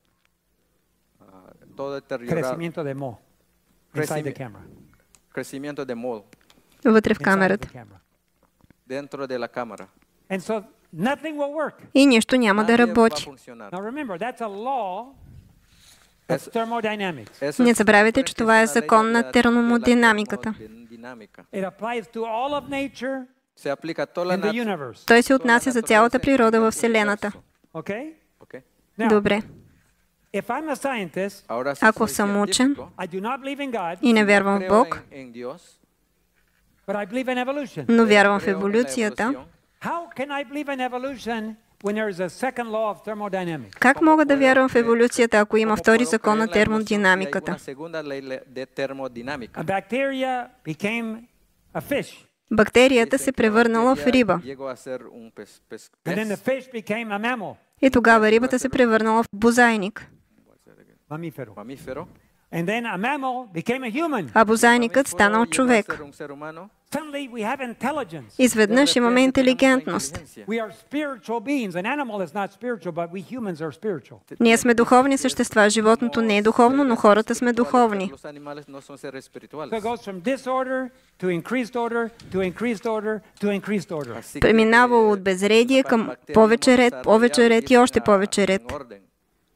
Crecimiento de moho inside the camera. Crecimiento de mold Вътре в Inside камерата. the camera. dentro de la cámara. And so nothing will work. И нищо няма да Nadie va a работи. funcionar. Now remember, that's a law of thermodynamics. Eso Не es забравяйте, че това е una ley закон de на la термодинамиката. termodinámica. It applies to all of nature Se aplica a toda la in the universe. Той се отнася за цялата природа във Вселената. Okay? Okay. Now, Добре. if I'm a scientist, Ahora, si Ако soy съм учен científico, I do not believe in God, и не вярвам в creo Бог, en Dios, but I believe in evolution. но вярвам в creo en la еволюцията, evolución. How can I believe in evolution when there is a second law of thermodynamics? как мога да вярвам в еволюцията, ако има ¿Cómo втори puedo закон creer на en la evolución si hay термодинамиката? una segunda ley de termodinámica? A bacteria became a fish, Бактерията Dicen се que la превърнала в bacteria риба. llegó a ser un pez. and then the fish became a mammal, И тогава рибата се превърнала в бозайник. mamífero. Mamífero. And then a mammal became a human. А бозайникът станал Llegó a човек. ser un ser humano. Suddenly we have intelligence. Изведнъж имаме интелигентност. We are spiritual beings. An animal is not spiritual, but we humans are spiritual. Ние сме духовни същества. Животното не е духовно, но хората сме духовни. Los animales no son seres So it espirituales. goes from disorder to increased order to increased order to increased order. Así que, Преминава от безредие към повече ред и още повече ред. en orden,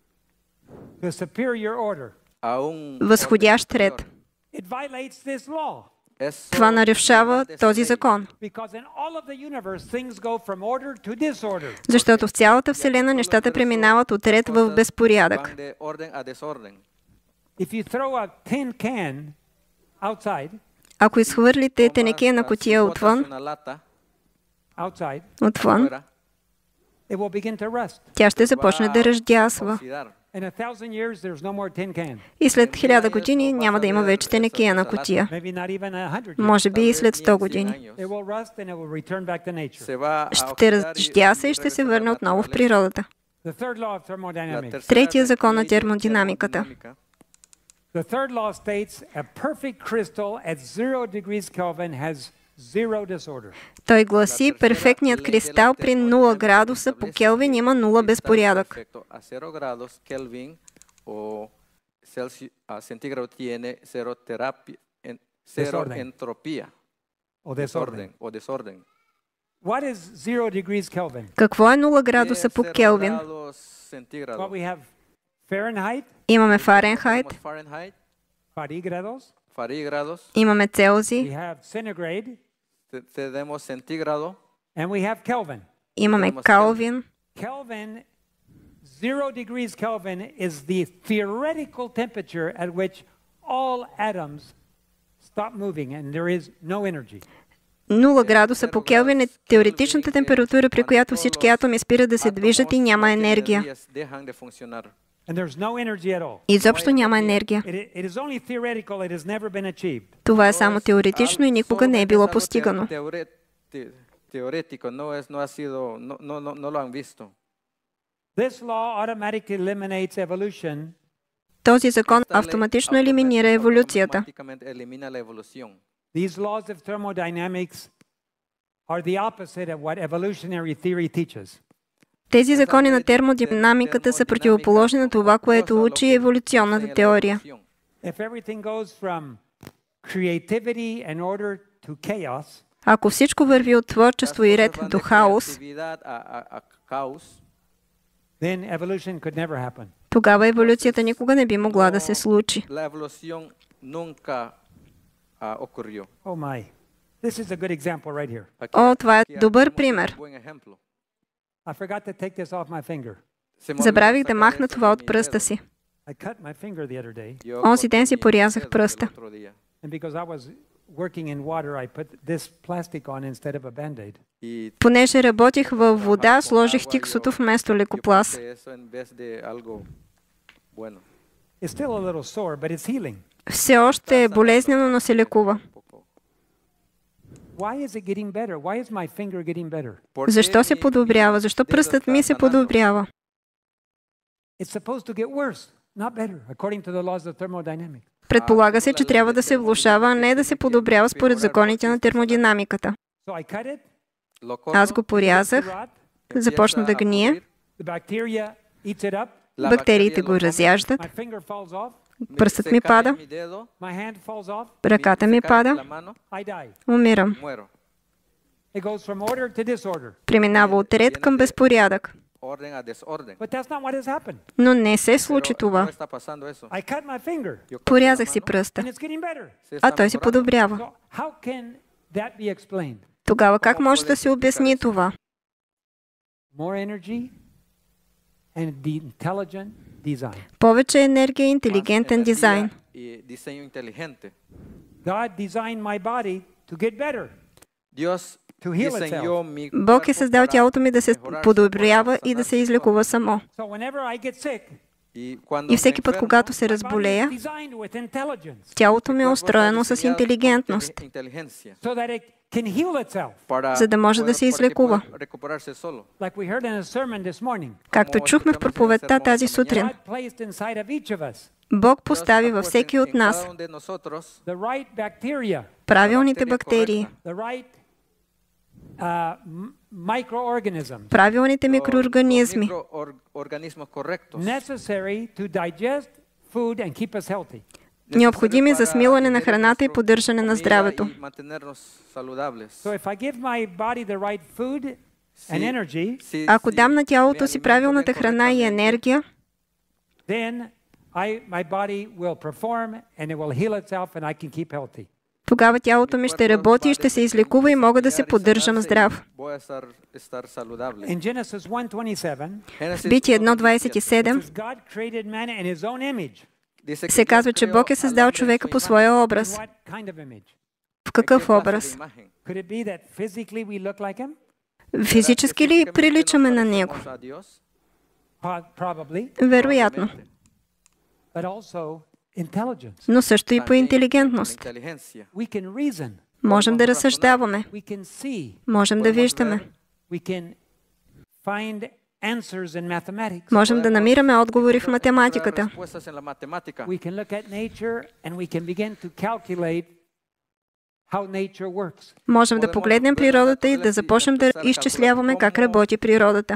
To a superior order. a un Възходящ ред. It violates this law Eso Това нарушава този закон, because in all of the universe things go from order to disorder. защото в цялата Вселена нещата преминават от ред в безпорядък. van de orden a desorden. If you throw a tin can outside, Ако изхвърлите тенекия на Si кутия botas отвън, una lata outside, отвън, fuera, it will begin to rust. тя ще започне да ръждясва. oxidar. In 1,000 years, there's no more tin can. И след 1000 години няма да има вече тенекия на кутия. Maybe not even 100 years. Може би и след 100 Ni en 100 години. años. It will rust and it will return back to nature. Se va a Ще oxidar y ръждяса и ще се regresar a la върне отново в naturaleza. природата. The third law of La thermodynamics. tercera Третия закон на ley de термодинамиката. termodinámica. The third law states a perfect crystal at 0 degrees Kelvin has zero disorder. Той гласи, перфектният кристал при 0 градуса по Келвин има 0 безпорядък. Perfecto a 0 grados Kelvin o Celsius, centígrado tiene cero Desorden. entropía. O desorden. O desorden. What is 0 degrees Kelvin? Какво е 0 градуса по 0 Келвин? grados Well, centígrado. we have Fahrenheit, Имаме Фаренхайт, Tenemos Fahrenheit, Fahrenheit, Fahrenheit, имаме we Целзий, have centigrade, tenemos centígrado, and we have Kelvin. имаме Калвин. Kelvin, 0 degrees Kelvin is the theoretical temperature at which all atoms stop moving and there is no energy. 0 градуса по Келвин е теоретичната температура, при която всички атоми спират да се движат и няма енергия. dejan de funcionar. And there's no energy at all. Изобщо няма енергия. It is only theoretical, it has never been achieved. Това е само теоретично и никога не е било постигано. Teórico, no ha sido, no lo han visto. This law automatically eliminates evolution Този закон автоматично елиминира еволюцията. Automáticamente elimina la evolución. These laws of thermodynamics are the opposite of what evolutionary theory teaches. Тези закони на термодинамиката са противоположни на това, което учи еволюционната теория. If everything goes from creativity and order to chaos, Ако всичко върви от творчество и ред до хаос, Actividad a caos, then evolution could never happen. тогава еволюцията никога не би могла да се случи. la evolución nunca ocurrió. Oh my. This is a good example right here. О, това е добър пример. I forgot to take this off my finger. Забравих да махна това от пръста си. I cut my finger the other day, Онзи ден си порязах пръста. and because I was working in water, I put this plastic on instead of a Band-Aid. Понеже работих във вода, сложих тиксото вместо лекопласт. It's still a little sore, but it's healing. Все още е болезнено, но се лекува. Why is it getting better? Why is my finger getting better? Защо се подобрява? Защо пръстът ми се подобрява? It's supposed to get worse, not better, according to the laws of thermodynamics. Предполага се, че трябва да се влошава, а не да се подобрява според законите на термодинамиката. So I cut it, Аз го порязах, започна да гние, the bacteria eats it up, бактериите го разяждат, my finger falls off, пръстът ми пада, my hand falls off, ръката ми пада, I die. умирам. It goes from order to disorder. Преминава от ред към безпорядък. But that's not what has happened. Но не се случи това. I cut my finger, Порязах си пръста, and it's getting better. а той се подобрява. So how can that be explained? Тогава как може да се обясни това? More energy and the intelligent design. Повече енергия и интелигентен дизайн. God designed my body to get better, to heal itself. Бог е създал тялото ми да се подобрява и да се излекува само. So whenever I get sick, И всеки път, когато се my body разболея, is designed with intelligence тялото ми е устроено с интелигентност, so that it can heal itself. за да може да се излекува. Like we heard in a sermon this morning. Както чухме в проповедта тази сутрин, God placed inside of each of us Бог постави във всеки от нас the right bacteria, правилните бактерии, the right microorganisms правилните микроорганизми, necessary to digest food and keep us healthy. необходими за смилане на храната и поддържане на здравето. So if I give my body the right food and energy, Ако дам на тялото си правилната храна и енергия, then my body will perform and it will heal itself and I can keep healthy. тогава тялото ми ще работи и ще се излекува и мога да се поддържам здрав. In Genesis 1:27, В Битие 1.27 God created man in his own image. се казва, че Бог е създал човека по своя образ. What kind of image? В какъв образ? Could it be that physically we look like him? Физически ли приличаме на него? Probably, Вероятно. but also intelligence. Но също и по интелигентност. We can reason, Можем да разсъждаваме, we can see, можем да виждаме, we can find answers in mathematics. можем да намираме отговори в математиката. We can look at nature and we can begin to calculate how nature works. Можем да погледнем природата и да започнем да изчисляваме как работи природата.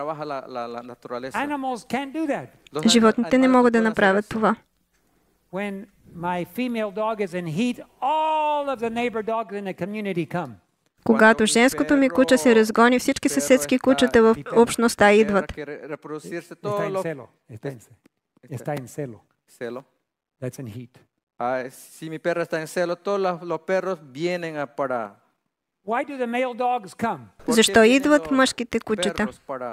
Animals can't do that. Животните не могат да направят това. When my female dog is in heat, all of the neighbor dogs in the community come. Когато женското ми куче се разгони, всички съседски кучета в общността идват. Está en celo. Está en celo. That's in heat. Si mi perra está en celo, todos los perros vienen para. Why do the male dogs come? Защо идват мъжките кучета?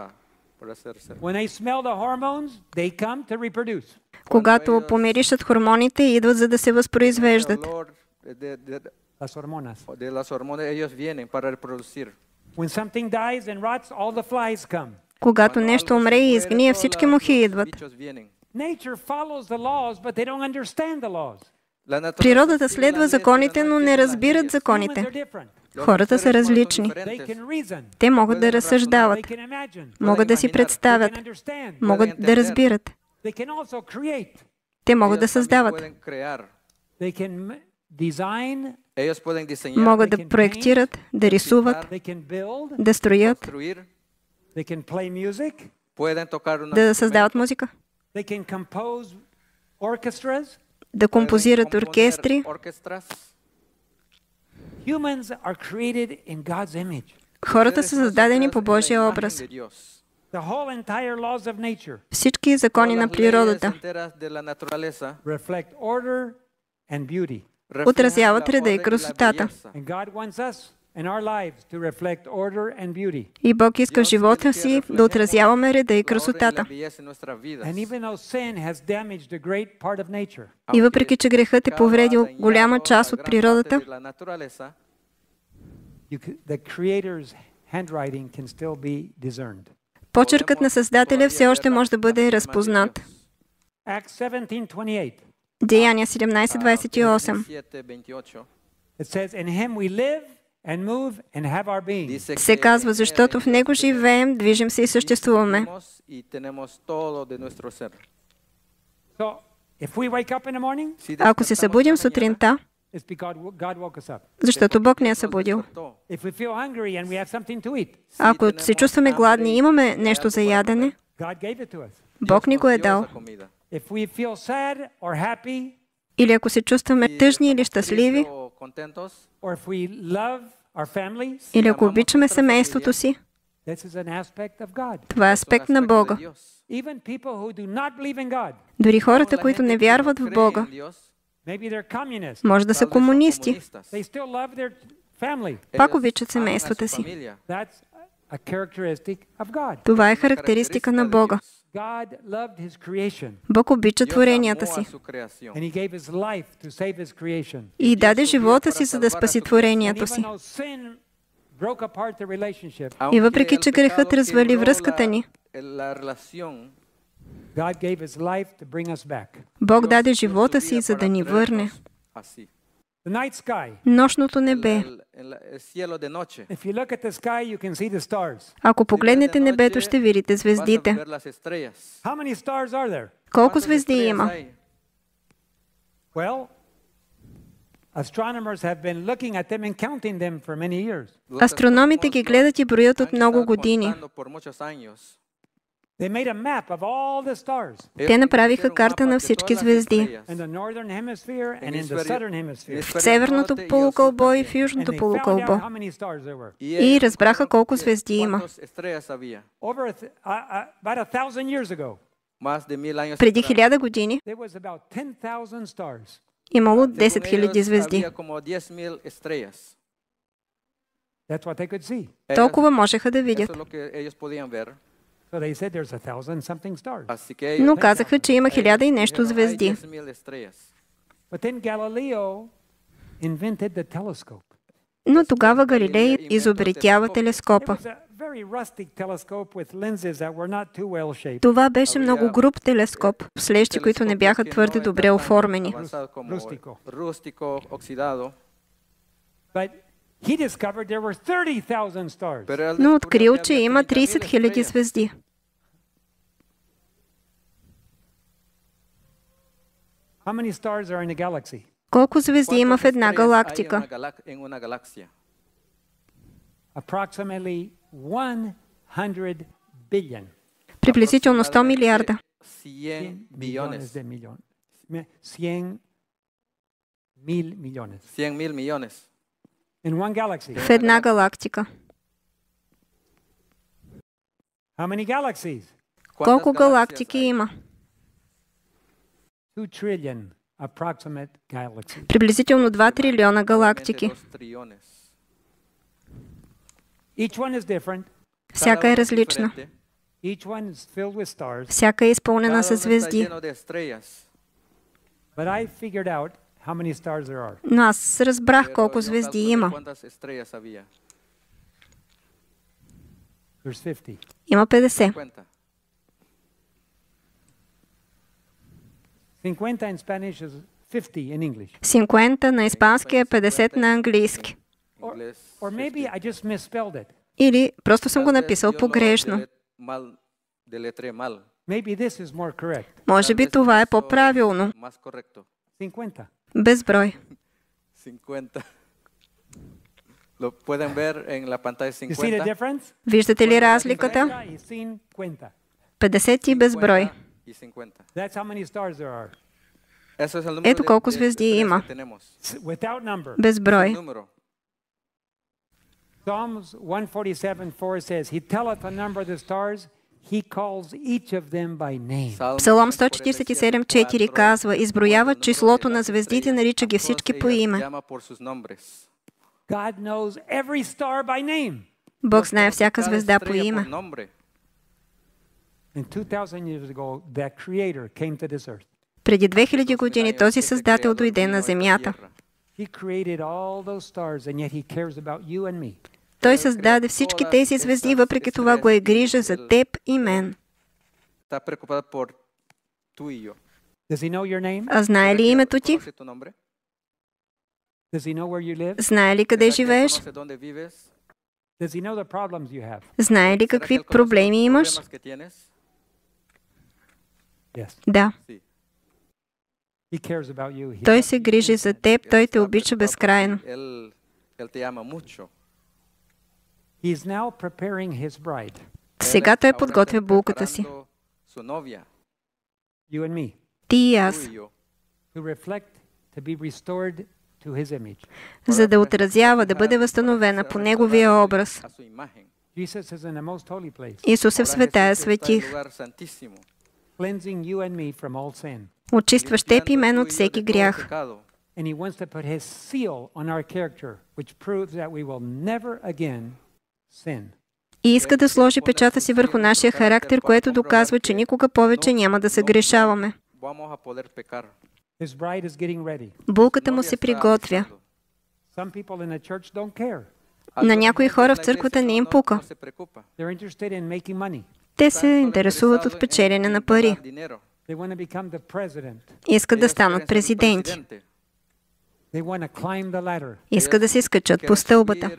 When they smell the hormones, they come to reproduce. Когато помиришат хормоните, идват за да се възпроизвеждат. Las hormonas. De las hormonas ellos vienen para reproducir. When something dies and rots, all the flies come. Когато нещо умре и изгние, всички мухи идват. Nature follows the laws, but they don't understand the laws. Природата следва законите, но не разбират законите. Humans are different. Хората са различни. They can reason. Те могат да разсъждават, They can imagine. могат да си They представят, can understand. могат да разбират. They can also create. Те могат да създават, They can design. могат да проектират, да рисуват, They can build. да строят, They can play music. да създават музика, They can compose orchestras. да композират оркестри. Humans are created in God's image. Хората са създадени по Божия образ. The whole entire laws of nature Всички закони на природата reflect order and beauty. отразяват реда и красотата. And God wants us in our lives to reflect order and beauty. И Бог иска в живота си да отразяваме реда и красотата. And even though sin has damaged a great part of nature, И въпреки, че грехът е повредил голяма част от природата, the Creator's handwriting can still be discerned. почеркът на Създателя все още може да бъде разпознат. Acts 17:28. Деяния 17:28 It says, "In him we live and move and have our being." се казва, защото в Него живеем, движим се и съществуваме. So, if we wake up in the morning, Ако се събудим сутринта, it's because God woke us up. защото Бог ни е събудил. If we feel hungry and we have something to eat, Ако се чувстваме гладни и имаме нещо за ядене, God gave it to us. Бог ни го е дал. If we feel sad or happy, Или ако се чувстваме тъжни или щастливи, or if we love our families, или ако обичаме семейството си, this is an aspect of God. това е аспект на Бога. Even people who do not believe in God, Дори хората, които не вярват в Бога, maybe they're communists, може да са комунисти, they still love their family. пак обичат семействата си. That's a characteristic of God. Това е характеристика на Бога. God loved his creation, Бог обича творенията си and he gave his life to save his creation. и даде живота си, за да спаси And творението even си. though sin broke apart the relationship, И въпреки, че грехът развали връзката ни, God gave his life to bring us back. Бог даде живота си, за да ни върне. The night sky. Нощното небе. If you look at the sky, you can see the stars. Ако погледнете небето, ще видите звездите. How many stars are there? Колко звезди има? Well, astronomers have been looking at them and counting them for many years. Астрономите ги гледат и броят от много години. They made a map of all the stars Те направиха карта на всички звезди. in the northern hemisphere and in the southern hemisphere. В северното полукълбо и в And южното they found полукълбо. out how many stars there were. И разбраха колко звезди има. Over about 1,000 years ago, Преди 1000 години there was about 10,000 stars. имало 10 000 звезди. That's what they could see. Толкова можеха да видят. So they said there's 1,000 something stars. Но казаха, че има 1000 и нещо звезди. But then Galileo invented the telescope. Но тогава Галилей изобретява It телескопа. was a very rustic telescope with lenses that were not too well shaped. Това беше много груб телескоп, с лещи, които не бяха твърде добре оформени. But he discovered there were 30,000 stars. Но открил, че има 30 000 звезди. How many stars are in a galaxy? Колко звезди има в една галактика? Approximately 100 billion. Приблизително 100 милиарда. 100 mil millones. 100,000 millones. In one galaxy. В една галактика. How many galaxies? Колко галактики има? 2 trillion approximate galaxies. Приблизително 2 трилиона галактики. Each one is different. Всяка е различна. Each one is filled with stars. Всяка е изпълнена със звезди. But I figured out how many stars there are. Но аз разбрах колко звезди има. There's 50. Има 50. 50 in Spanish is 50 in English. 50 на испански е 50 на английски. Or maybe I just misspelled it. Или просто съм го написал погрешно. Maybe this is more correct. Може би това е по-правилно. 50. Безброй. 50. Lo pueden ver en la pantalla You see the 50 difference? Виждате ли разликата? 50. 50 и безброй. y 50. That's how many stars there are. Eso es el número Ето колко звезди има. que tenemos. Without number. Безброй. Número. Psalms 147:4 says, He telleth the number of the stars, He calls each of them by name. Псалом 147:4 казва: изброява числото на звездите, нарича ги всички по име. God knows every star by name. Бог знае всяка звезда по име. And 2000 years ago, that creator came to this earth. Преди 2000 години този Създател дойде на земята. He created all those stars, and yet he cares about you and me. Той създаде всички тези звезди, въпреки това го е грижа за теб и мен. Does he know your name? А знае ли името ти? Does he know where you live? Знае ли къде живееш? Does he know the problems you have? Знае ли какви проблеми имаш? Yes. Да. He cares about you. He Той се грижи за теб, той те обича безкрайно. He's now preparing his bride. Сега той подготвя булката си. You and me. Ти и аз. To reflect, to be restored to his image. За да отразява, да бъде възстановена по неговия образ. Jesus is in the most holy place, Исус е в светая светих, cleansing you and me from all sin. очистващ теб и мен от всеки грях. And he wants to put his seal on our character, which proves that we will never again sin. И иска да сложи печата си върху нашия характер, което доказва, че никога повече няма да се грешаваме. His bride is getting ready. Булката му се приготвя. Some people in the church don't care. На някои хора в църквата не им пука. They're interested in making money. Те се интересуват от печелене на пари. They want to become the president. Искат да станат президенти. They want to climb the ladder. Искат да се скачат по стълбата.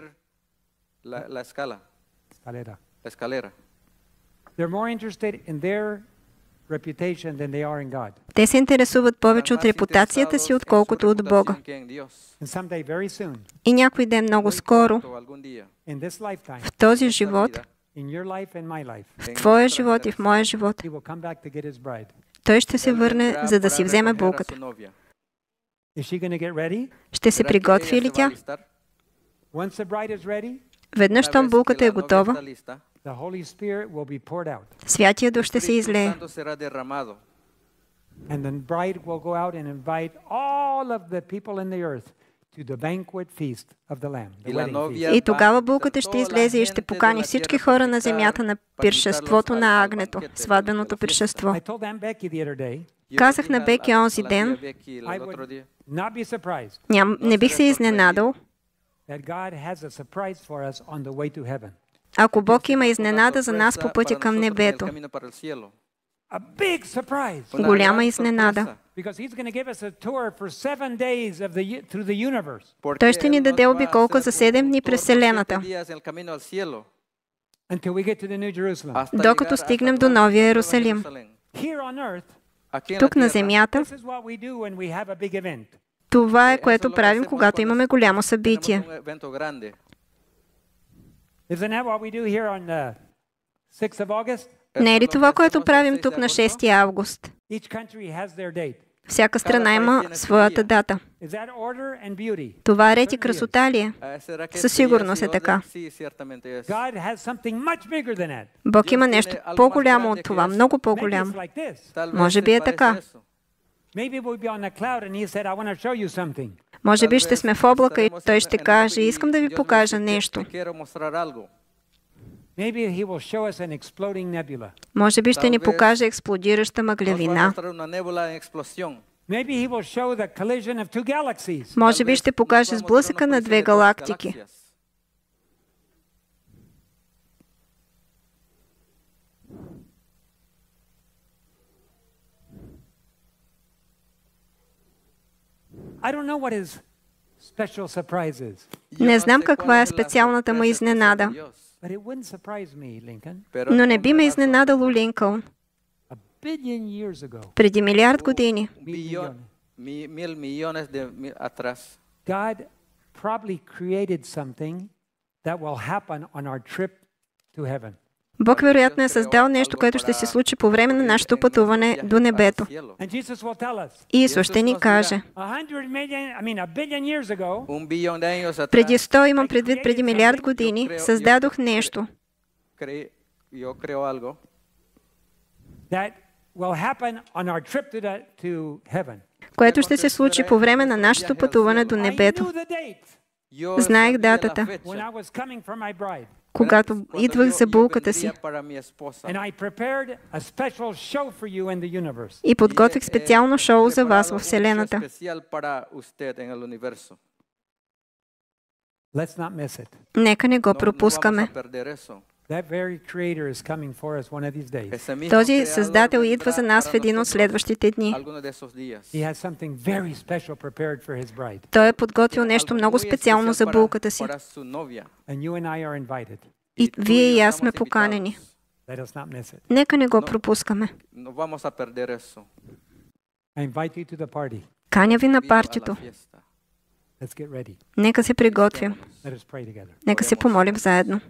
Escalera. They're more interested in their reputation than they are in God. Те се интересуват повече от репутацията си, отколкото от Бога. And someday, very soon, И някой ден много скоро, in this lifetime, в този живот, in your life and my life, в твоя живот и в моя живот, he will come back to get his bride. той ще се върне, за да си вземе булката. Is she going to get ready? Ще се приготви ли тя? Once the bride is ready, Веднъж щом булката е готова, the Holy Spirit will be poured out. Святия Дух ще се излее. And the bride will go out and invite all of the people in the earth to the banquet feast of the Lamb, the wedding feast. И тогава булката ще излезе и ще покани всички хора на земята на пиршеството на Агнето, сватбеното пиршество. I told Aunt Becky the other day, Казах на Беки онзи ден, I would not be surprised не бих се изненадал, that God has a surprise for us on the way to heaven. ако Бог има изненада за нас по пътя към небето. A big surprise. Голяма изненада. Because he's going to give us a tour for 7 days through the universe. Той ще ни даде обиколка за 7 дни през Вселената, Until we get to the New Jerusalem. докато стигнем до Новия Иерусалим. Here on earth, Тук на земята, this is what we do when we have a big event. това е, което правим, когато имаме голямо събитие. Isn't that what we do here on the 6th of August? Не е ли това, което правим тук на 6 август? Each country has their date. Всяка страна има своята дата. Is that order and beauty? Това ред и красота ли е? Със сигурност е така. God has something much bigger than that. Бог има нещо по-голямо от това, много Maybe по-голямо. it's like this. Може би е така. Maybe we'll be on a cloud and he said, I want to show you something. Може би ще сме в облака и той ще каже, искам да ви покажа нещо. Maybe he will show us an exploding nebula. Може би ще ни покаже експлодираща мъглявина. Maybe he will show the collision of two galaxies. Може би ще покаже сблъсъка на 2 галактики. I don't know what his special surprise is, Не знам каква е специалната му изненада, but it wouldn't surprise me, Lincoln. но не би ме изненадало Линкълн. A billion years ago, Преди милиард години God probably created something that will happen on our trip to heaven. Бог вероятно е създал нещо, което ще се случи по време на нашето пътуване до небето. And Jesus will tell us, И Исус ще ни каже, a billion years ago, преди 100, имам предвид преди милиард години, създадох нещо. that will happen on our trip to heaven. което ще се случи по време на нашето пътуване до I небето. knew the date Yo Знаех sabía датата, la fecha when I was coming for my bride. когато cuando идвах за yo булката си. vendría para mi esposa. And I prepared a special show for you in the universe. И подготвих специално шоу за вас Preparado във un show Вселената. especial para usted en el universo. Let's not miss it. Нека не го No vamos пропускаме. a perder eso. That very creator is coming for us one of these days. Ese mismo Този Creador Създател идва vendrá за нас para в един от nosotros следващите дни. alguno de esos días. He has something very special prepared for his bride. Той е подготвил нещо Algo много muy специално especial за para- булката си. para su novia. And you and I are invited. И tú вие yo и аз estamos сме invitados. поканени. Let us not miss it. Нека не го пропускаме. No vamos a perder eso. I invite you to the party. Каня ви на Invito a la партито. fiesta. Let's get ready. Нека се приготвим. Let us pray together. Нека се помолим заедно.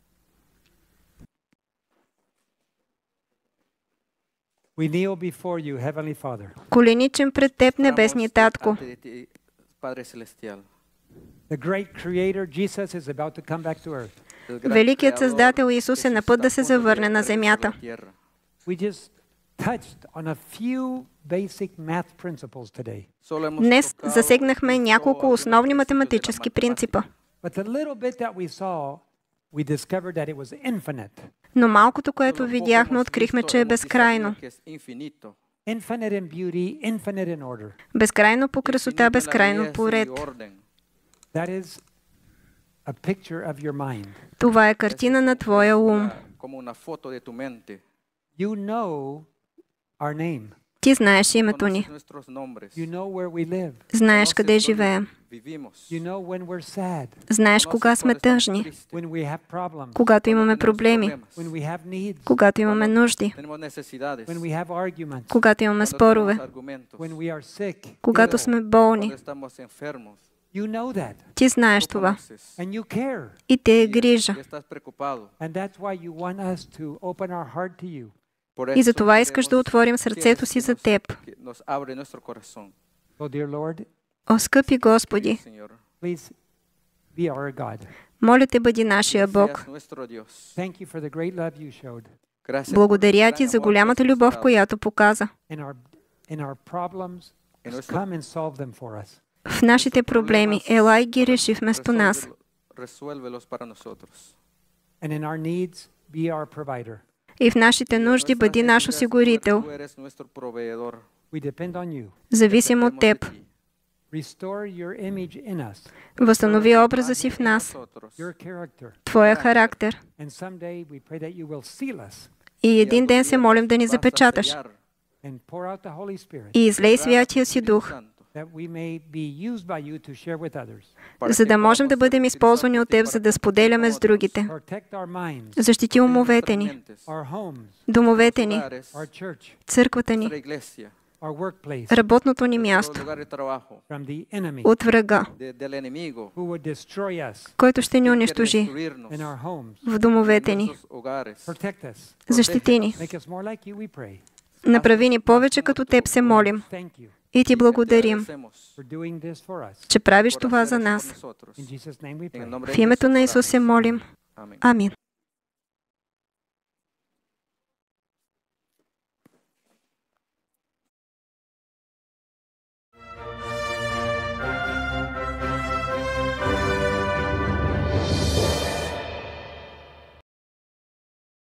We kneel before you, Heavenly Father. Коленичим пред Теб, Небесни Татко. Ante ti, Padre Celestial. The great creator, Jesus, is about to come back to earth. El gran Великият Creador, Създател Исус е на път да се Jesús, está a punto завърне de на regresar a земята. la tierra. We just touched on a few basic math principles today. Solo hemos Днес tocado засегнахме justo няколко algunos основни principios de la математически принципа, But the little bit that we saw, we discovered that it was infinite. но малкото, Solo което un poco видяхме, hemos открихме, visto, че е hemos visto безкрайно. que es infinito. Infinite in beauty, infinite in order. Безкрайно по красота, Infinito en la безкрайно belleza по y ред. orden. That is a picture of your mind. Това е картина на твоя ум. Como una foto de tu mente. You know our name. Ти знаеш името ни. Conoces nuestros nombres. You know where we live. Знаеш Conoces къде dónde живеем. vivimos. You know when we're sad, Знаеш Conoces кога сме cuando estamos тъжни, tristes, when we have problems, когато имаме cuando tenemos проблеми, problemas, when we have needs, когато имаме нужди, tenemos necesidades, when we have arguments, когато имаме cuando спорове, tenemos argumentos, when we are sick. когато сме болни. cuando estamos enfermos. You know that, Ти знаеш Tú това conoces. and you care. и те е Y грижа. estás preocupado. And that's why you want us to open our heart to you. Por И eso за това искаш да queremos- отворим сърцето си за Теб. que nos abre nuestro corazón. So, dear Lord, О, скъпи Господи, Señor, please be our God. моля Те, бъди нашия Бог. seas nuestro Dios. Thank you for the great love you showed Gracias Благодаря por el Ти gran за amor que голямата has любов, mostrado която показа. in our problems. En Just nuestro- come and solve them for us. В нашите проблеми, ела и ги реши вместо нас. Resuélvelos para nosotros. And in our needs, be our provider. И в нашите нужди Nuestras бъди наш necesidades, осигурител. Tú eres nuestro proveedor. We depend on you. Зависим от Dependemos de Теб. ti. Restore your image in us, Възстанови образа си в нас, Nosotros. your character. Твоя характер. And someday we pray that you will seal us И един ден се молим да ни Vas a запечаташ sellar and pour out the Holy Spirit и излей Святия си Дух, Santo, that we may be used by you to share with others. para за que да можем да podamos бъдем ser използвани utilizados от por ti Теб, para за да споделяме с другите. Protect our minds, Защити умовете ни, mentes, our homes, домовете ни, hogares, our church, църквата nuestra ни, iglesia, our workplace работното ни nuestro място, lugar de trabajo, from the enemy от врага, del enemigo, who would destroy us който ще ни que quiere унищожи destruirnos in our homes. в домовете en ни. nuestros hogares. Protect us. Защити ни. Make us more like you, we pray. Направи ни повече като Теб се молим Thank you и Ти Te благодарим, agradecemos for doing this for us. че правиш por това hacer за esto por нас. nosotros. In Jesus' name we En el pray. nombre В de името Jesús на oramos. Исус се молим. Amén. Амин.